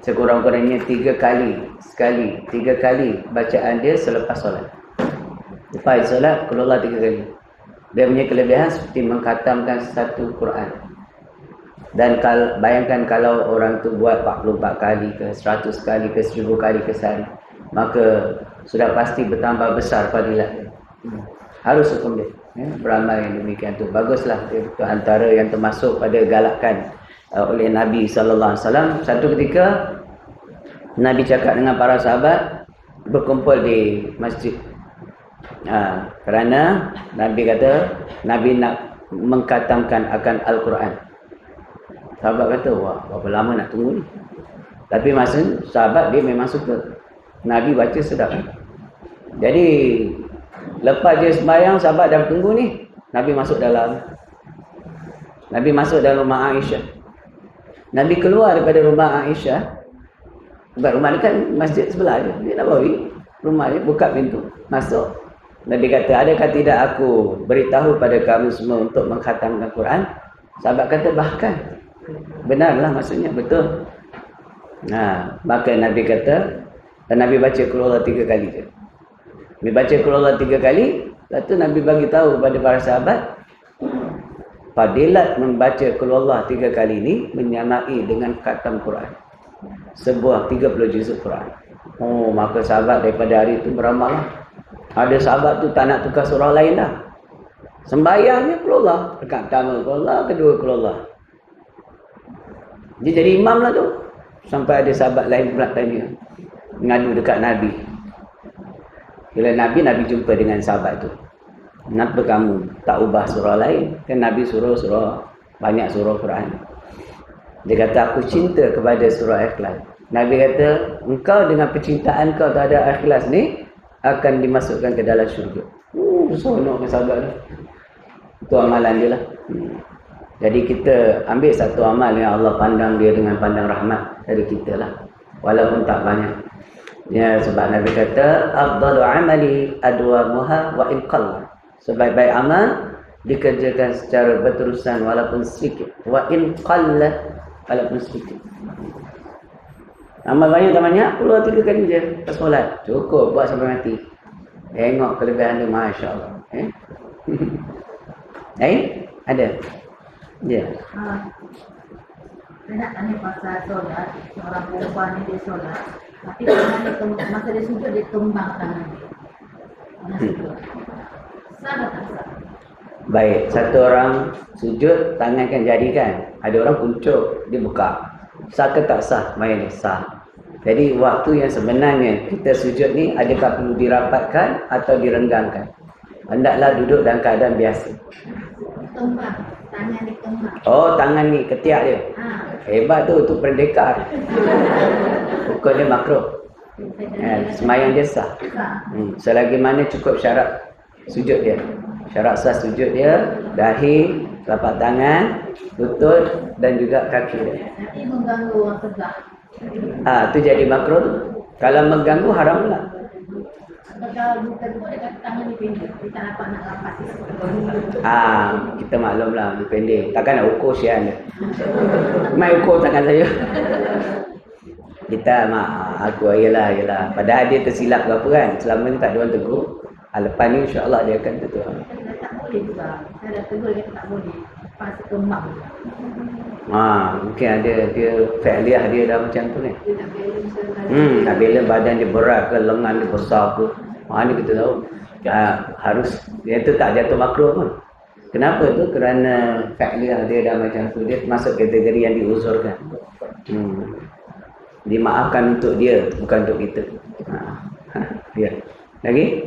sekurang-kurangnya tiga kali sekali tiga kali bacaan dia selepas solat. Lepas solat qul huwallahu tiga kali. Dia punya kelebihan seperti mengkhatamkan satu Quran. Dan kal, bayangkan kalau orang tu buat empat puluh empat kali ke seratus kali ke seribu kali ke sehari, maka sudah pasti bertambah besar fadilat. Harus hukum dia, ya, beramal yang demikian tu. Baguslah, itu antara yang termasuk pada galakan uh, oleh Nabi sallallahu alaihi wasallam. Satu ketika Nabi cakap dengan para sahabat berkumpul di masjid. Ha, kerana Nabi kata Nabi nak mengkhatamkan akan Al-Quran. Sahabat kata, wah, berapa lama nak tunggu ni? Tapi masa sahabat dia memang suka Nabi baca sedap. Jadi lepas dia sembahyang, sahabat dah tunggu ni, Nabi masuk dalam Nabi masuk dalam rumah Aisyah. Nabi keluar daripada rumah Aisyah. Sebab rumah dia kan masjid sebelah je. Dia nak bawa rumah dia, buka pintu, masuk. Nabi kata, adakah tidak aku beritahu pada kamu semua untuk mengkhatamkan Quran? Sahabat kata, bahkan. Benarlah maksudnya, betul. Nah, maka Nabi kata, dan Nabi baca qul huwallahu tiga kali je. Nabi baca qul huwallahu tiga kali, lepas tu Nabi bagi tahu kepada para sahabat, fadilat membaca qul huwallahu tiga kali ini menyamai dengan khatam Quran. Sebuah tiga puluh juzuk Quran. Oh, maka sahabat daripada hari itu beramal lah. Ada sahabat tu tak nak tukar surah lain dah. Sembahyangnya qul huwallahu, rakaat pertama qul huwallahu, kedua qul huwallahu. Dia jadi imam lah tu. Sampai ada sahabat lain pula tanya, ngadu dekat Nabi. Bila Nabi, Nabi jumpa dengan sahabat tu. Kenapa kamu tak ubah surah lain? Kan Nabi suruh surah, banyak surah Quran. Dia kata, aku cinta kepada surah Ikhlas. Nabi kata, engkau dengan percintaan kau terhadap Ikhlas ni akan dimasukkan ke dalam syurga. Uh, seronok ke sahabat tu. Itu amalan dia lah. Hmm. Jadi kita ambil satu amal yang Allah pandang dia dengan pandang rahmat dari kita lah. Walaupun tak banyak. Ya, sebab Nabi kata, afdalu amali adwamuha wa in qalla. Sebaik-baik amal dikerjakan secara berterusan walaupun sedikit. Wa in qalla, walaupun sedikit. Amal banyak tak banyak, keluar tiga kali je pas solat. Cukup buat sampai mati. Tengok kelebihan dia, Masya Allah. Eh? Eh? Ada? Ya. Yeah. Ha. Saya nak tanya pasal solat. Seorang perempuan ni dia solat, tapi tangan dia tem- masa dia sujud dia kembang tangan dia. Mana sujud? Sah atau tak sah? Baik, satu orang sujud, tangan kan jadi kan. Ada orang puncuk, dia buka. Sah ke tak sah? Main sah. Jadi waktu yang sebenarnya kita sujud ni, adakah perlu dirapatkan atau direnggangkan? Hendaklah duduk dalam keadaan biasa. Kembang. Tangan dia kembang. Oh, tangan ni ketiak dia. Ha. Hebat tu, tu pendekar. Hukum dia makruh. Eh, semayang dia sah. Sah. Hmm. Selagi mana cukup syarat sujud dia. Syarat sah sujud dia, dahi, telapak tangan, lutut dan juga kaki dia. Nanti mengganggu orang tegak. Ah, tu jadi makruh tu. Kalau mengganggu haram pula. Kalau bukan tu dia kata tangan dia pendek. Dia tak dapat nak rapat. Ah, kita maklum lah, dia pendek. Takkan nak ukur sian dia. Mai ukur tangan saya. Kita mak aku ayalah ayalah. Padahal dia tersilap ke apa kan. Selama ni tak ada orang tegur. Ah, lepas ni insya-Allah dia akan tegur. Dia tak boleh juga. Saya dah tegur dia tak boleh. Pas kembang. Ah, mungkin ada dia fa'liyah dia dah macam tu ni. Dia nak balance dengan Hmm, nak balance badan dia berat ke, lengan dia besar ke. Ah, ni kita tahu. Ya, harus dia tu tak jatuh makruh pun. Kenapa tu? Kerana fa'liyah dia dah macam tu. Dia masuk kategori yang diuzurkan. Hmm. Dimaafkan untuk dia, bukan untuk kita. Ha. Dia. Lagi?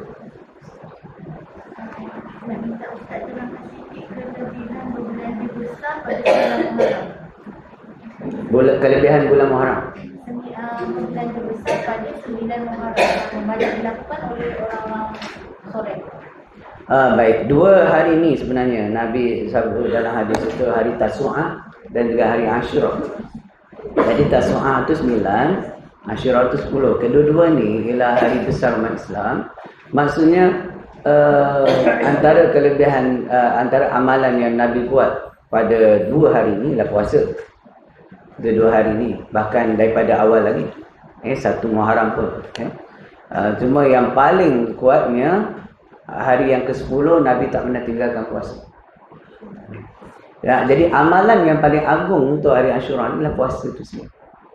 Nak minta Ustaz terangkan sikit kelebihan berbelanja besar pada bulan Muharram. Bulan, kelebihan bulan Muharram. Seni uh, berbelanja besar pada sembilan Muharram yang banyak dilakukan oleh orang-orang Soleh. Ah, baik. Dua hari ni sebenarnya Nabi sabut dalam hadis itu hari Tasu'ah dan juga hari Asyura. Jadi Tasu'ah itu sembilan, Asyura itu sepuluh. Kedua-dua ni ialah hari besar umat Islam. Maksudnya uh, antara kelebihan uh, antara amalan yang Nabi buat pada dua hari ni ialah puasa. dua hari ni, bahkan daripada awal lagi. Eh satu Muharram pun. Eh. Uh, cuma yang paling kuatnya hari yang ke sepuluh Nabi tak pernah tinggalkan puasa. Ya, jadi amalan yang paling agung untuk hari Ashura adalah puasa itu sendiri.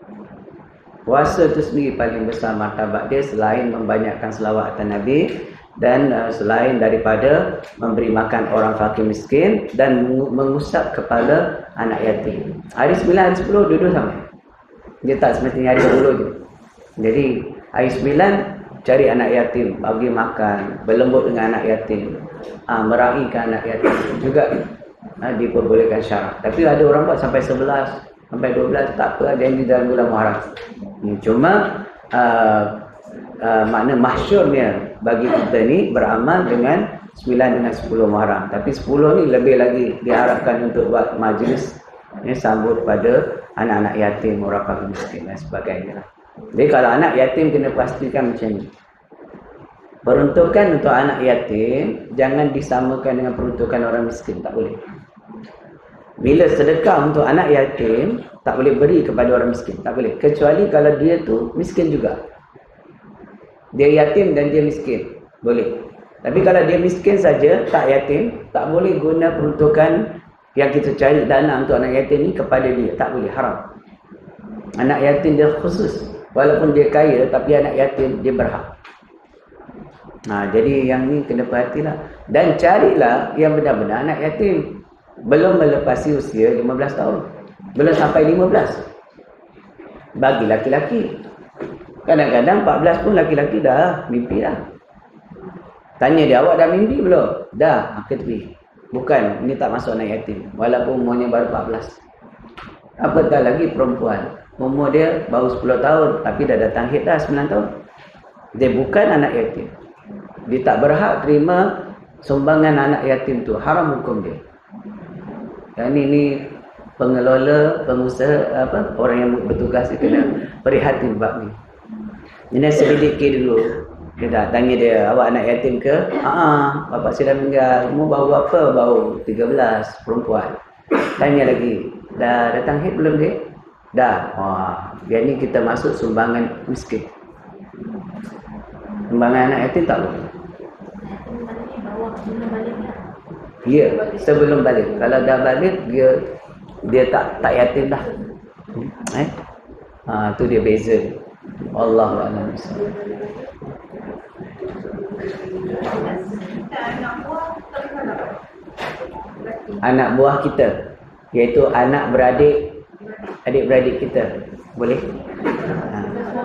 Puasa itu sendiri paling besar martabat dia selain membanyakkan selawat atas Nabi dan uh, selain daripada memberi makan orang fakir miskin dan mengusap kepala anak yatim. Hari sembilan, hari sepuluh duduk sama. Dia tak semestinya hari sepuluh je. Jadi hari sembilan cari anak yatim, bagi makan, berlembut dengan anak yatim, ha, meraihkan anak yatim juga ha, diperbolehkan syarak. Tapi ada orang buat sampai sebelas, sampai dua belas, tak apa, ada yang di dalam bulan Muharram. Ini cuma uh, uh, makna mahsyurnya bagi kita ni beramal dengan sembilan dengan sepuluh Muharram. Tapi sepuluh ni lebih lagi diharapkan untuk buat majlis ni sambut pada anak-anak yatim, orang fakir miskin dan sebagainya. Jadi kalau anak yatim kena pastikan macam ni. Peruntukan untuk anak yatim jangan disamakan dengan peruntukan orang miskin, tak boleh. Bila sedekah untuk anak yatim tak boleh beri kepada orang miskin, tak boleh. Kecuali kalau dia tu miskin juga. Dia yatim dan dia miskin, boleh. Tapi kalau dia miskin saja, tak yatim, tak boleh guna peruntukan yang kita cari dana untuk anak yatim ni kepada dia, tak boleh, haram. Anak yatim dia khusus. Walaupun dia kaya, tapi anak yatim dia berhak. Nah, jadi yang ni kena perhatilah. Dan carilah yang benar-benar anak yatim. Belum melepasi usia lima belas tahun. Belum sampai lima belas. Bagi laki-laki. Kadang-kadang empat belas pun laki-laki dah mimpi dah. Tanya dia, awak dah mimpi belum? Dah, ke tepi. Bukan, ini tak masuk anak yatim. Walaupun umurnya baru empat belas. Apatah lagi perempuan. Umur dia baru sepuluh tahun, tapi dah datang haid dah sembilan tahun. Dia bukan anak yatim. Dia tak berhak terima sumbangan anak yatim tu. Haram hukum dia. Dan ini pengelola, pengusaha, apa, orang yang bertugas dia kena prihatin bab ni. Ini sedikit dulu. Dia tak tanya dia, awak anak yatim ke? Haa, bapak saya dah meninggal. Umur baru berapa? Baru tiga belas, perempuan. Tanya lagi, dah datang haid belum dia? Dah. Wah, biar ni kita masuk sumbangan miskin. Sumbangan anak yatim tak boleh. Ya, sebelum balik. Kalau dah balik, dia dia tak tak yatim dah. Eh? Ha, tu dia beza. Allahu a'lam. Anak buah kita, iaitu anak beradik, adik-beradik kita, boleh? Ha.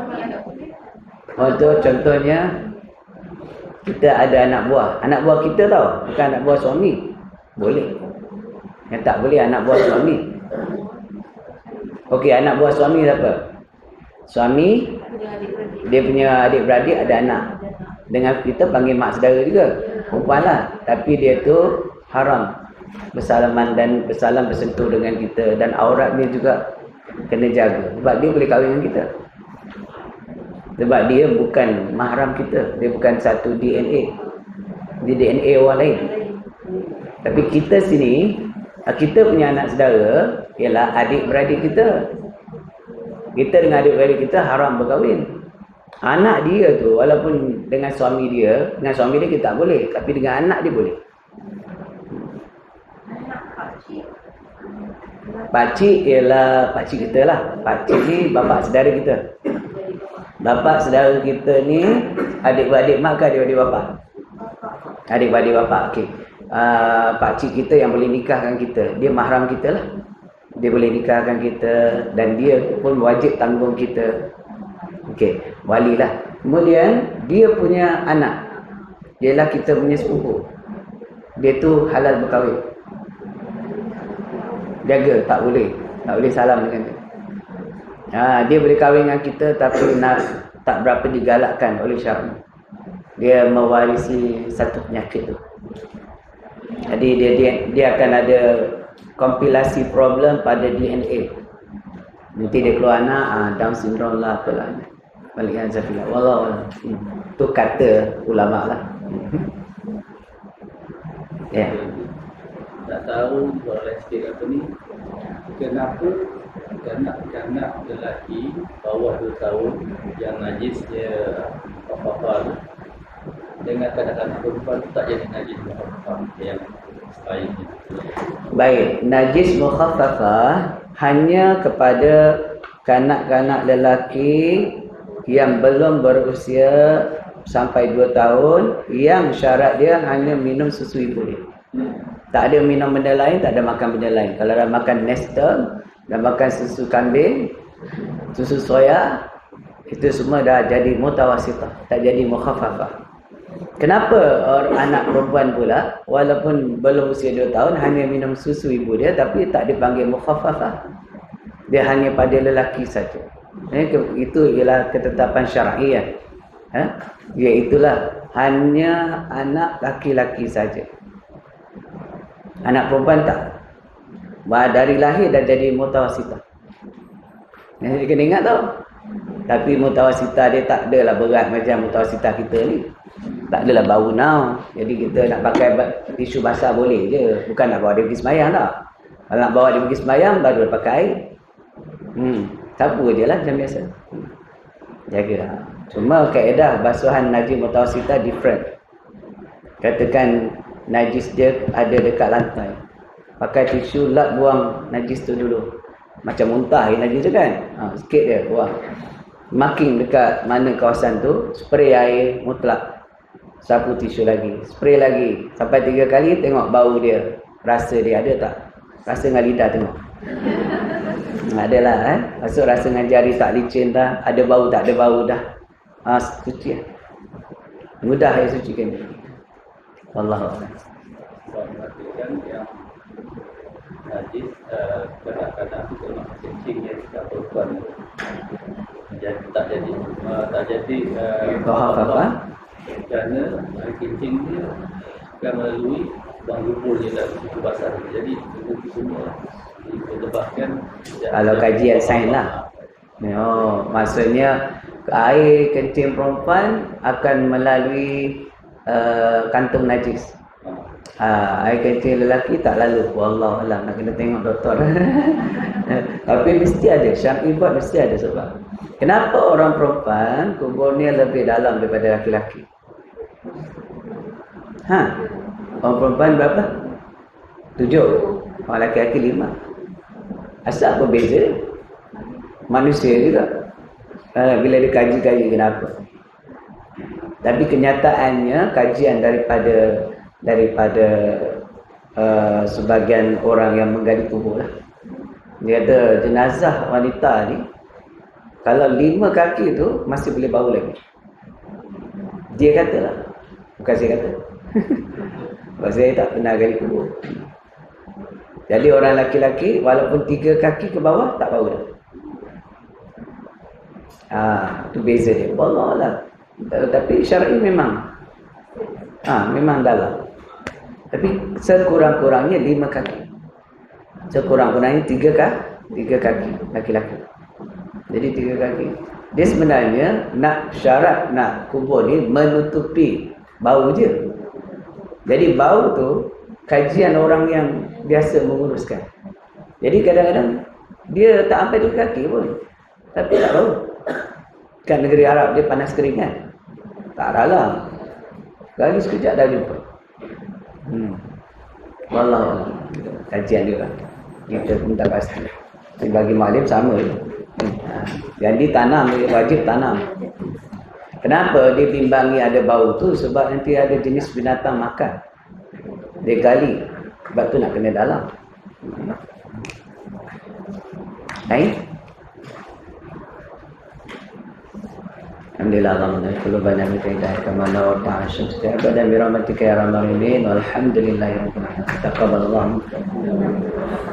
Untuk contohnya, kita ada anak buah. Anak buah kita tau, bukan anak buah suami. Boleh. Yang tak boleh anak buah suami. Okey, anak buah suami apa? Suami, dia punya adik-beradik ada anak. Dengan kita panggil mak saudara juga. Perempuan lah. Tapi dia tu haram bersalaman dan bersalam bersentuh dengan kita. Dan aurat dia juga kena jaga. Sebab dia boleh kahwin dengan kita. Sebab dia bukan mahram kita. Dia bukan satu D N A. Dia D N A orang lain. Tapi kita sini, kita punya anak saudara ialah adik-beradik kita. Kita dengan adik-beradik kita haram berkahwin. Anak dia tu walaupun dengan suami dia, dengan suami dia kita tak boleh, tapi dengan anak dia boleh. Pakcik ialah pakcik kita lah. Pakcik ni bapa saudara kita. Bapa saudara kita ni adik-beradik mak ke adik-beradik bapa? Adik-beradik bapa, okey. Uh, pakcik kita yang boleh nikahkan kita, dia mahram kita lah. Dia boleh nikahkan kita dan dia pun wajib tanggung kita. Okey, wali lah. Kemudian dia punya anak, ialah kita punya sepupu. Dia tu halal berkahwin. Jaga, tak boleh. Tak boleh salam dengan dia. Ha, dia boleh kahwin dengan kita tapi nak, tak berapa digalakkan oleh syarak. Dia mewarisi satu penyakit tu. Jadi dia, dia, dia akan ada kompilasi problem pada D N A. Nanti dia keluar anak, ah, Down syndrome lah, apalah. Balikan Zafilah. Wallah, tu kata ulama lah. Ya. Yeah. Tak tahu soalan sikit apa ni. Kenapa kanak-kanak lelaki bawah dua tahun yang najisnya apa-apa dengan kanak-kanak perempuan tak jadi najis apa yang lainnya. Baik, najis mukhaffafah hanya kepada kanak-kanak lelaki yang belum berusia sampai dua tahun, yang syarat dia hanya minum susu ibu dia. Tak ada minum benda lain, tak ada makan benda lain. Kalau dah makan Nestle, dah makan susu kambing, susu soya, itu semua dah jadi mutawasitah, tak jadi mukhaffafah. Kenapa orang anak perempuan pula walaupun belum usia dua tahun hanya minum susu ibu dia tapi tak dipanggil mukhaffafah? Dia hanya pada lelaki saja. Eh, itu ialah ketetapan syar'iah. Ha? Iaitulah hanya anak laki-laki saja. Anak perempuan tak. Bah, dari lahir dah jadi mutawasitah. Jadi kena ingat tau. Tapi mutawasitah dia tak adalah berat macam mutawasitah kita ni. Tak adalah bau now. Jadi kita nak pakai tisu basah boleh je. Bukan nak bawa dia pergi sembahyang tak. Kalau nak bawa dia pergi sembahyang baru dia pakai air. Hmm, sapu je lah macam biasa. Jaga. Cuma kaedah basuhan najis mutawasitah different. Katakan najis dia ada dekat lantai. Pakai tisu lap buang najis tu dulu. Macam muntah yang najis tu kan. Ha, sikit dia buang. Marking dekat mana kawasan tu, spray air mutlak. Sapu tisu lagi, spray lagi. Sampai tiga kali tengok bau dia. Rasa dia ada tak? Rasa dengan lidah tengok. Adalah eh. Masuk rasa dengan jari tak licin dah. Ada bau tak ada bau dah. Ha, suci lah. Mudah ya sucikan dia. Wallahualam. Mengatakan yang najis kadang-kadang itu memang kencing yang tidak perempuan jadi tak jadi uh, tak jadi mukhaffafah kerana air kencing dia akan melalui buang lumpur je dalam susu basah. Jadi itu semua disebabkan kalau kajian sains lah. Oh, maksudnya air kencing perempuan akan melalui uh, kantung najis. Ha, air kencing lelaki tak lalu. Wallahualam, nak kena tengok doktor. Tapi mesti ada, syar'i buat mesti ada sebab. Kenapa orang perempuan kuburnya lebih dalam daripada laki-laki? Ha? Orang perempuan berapa? Tujuh. Orang laki-laki lima. Asal apa beza? Manusia juga. Ha, bila dia kaji-kaji kenapa? Tapi kenyataannya kajian daripada daripada uh, sebagian orang yang menggali kubur lah. Dia kata jenazah wanita ni kalau lima kaki tu masih boleh bau lagi. Dia kata lah. Bukan saya kata. Sebab saya tak pernah gali kubur. Jadi orang laki-laki walaupun tiga kaki ke bawah tak bau dah. Ah, tu beza dia. Wallahualam. Tapi syar'i memang ah memang dalam. Tapi sekurang-kurangnya lima kaki. Sekurang-kurangnya tiga kaki, tiga kaki laki-laki. Jadi tiga kaki. Dia sebenarnya nak syarat nak kubur ni menutupi bau je. Jadi bau tu kajian orang yang biasa menguruskan. Jadi kadang-kadang dia tak sampai tiga kaki pun. Tapi tak bau. Kan negeri Arab dia panas kering kan. Tak ralam. Kali sekejap dah jumpa. Hmm. Wallahualam. Kajian dia lah. Kita pun tak pasti. Bagi maklim sama je. Hmm. Jadi tanam, dia wajib tanam. Kenapa dia timbangi ada bau tu? Sebab nanti ada jenis binatang makan. Dia gali. Sebab tu nak kena dalam. Baik. Alhamdulillah Allahumma kullu bana min hidayah kama nawta asyams abadan bi rahmatika ya arhamar rahimin walhamdulillahi rabbil alamin taqabbalallahu minkum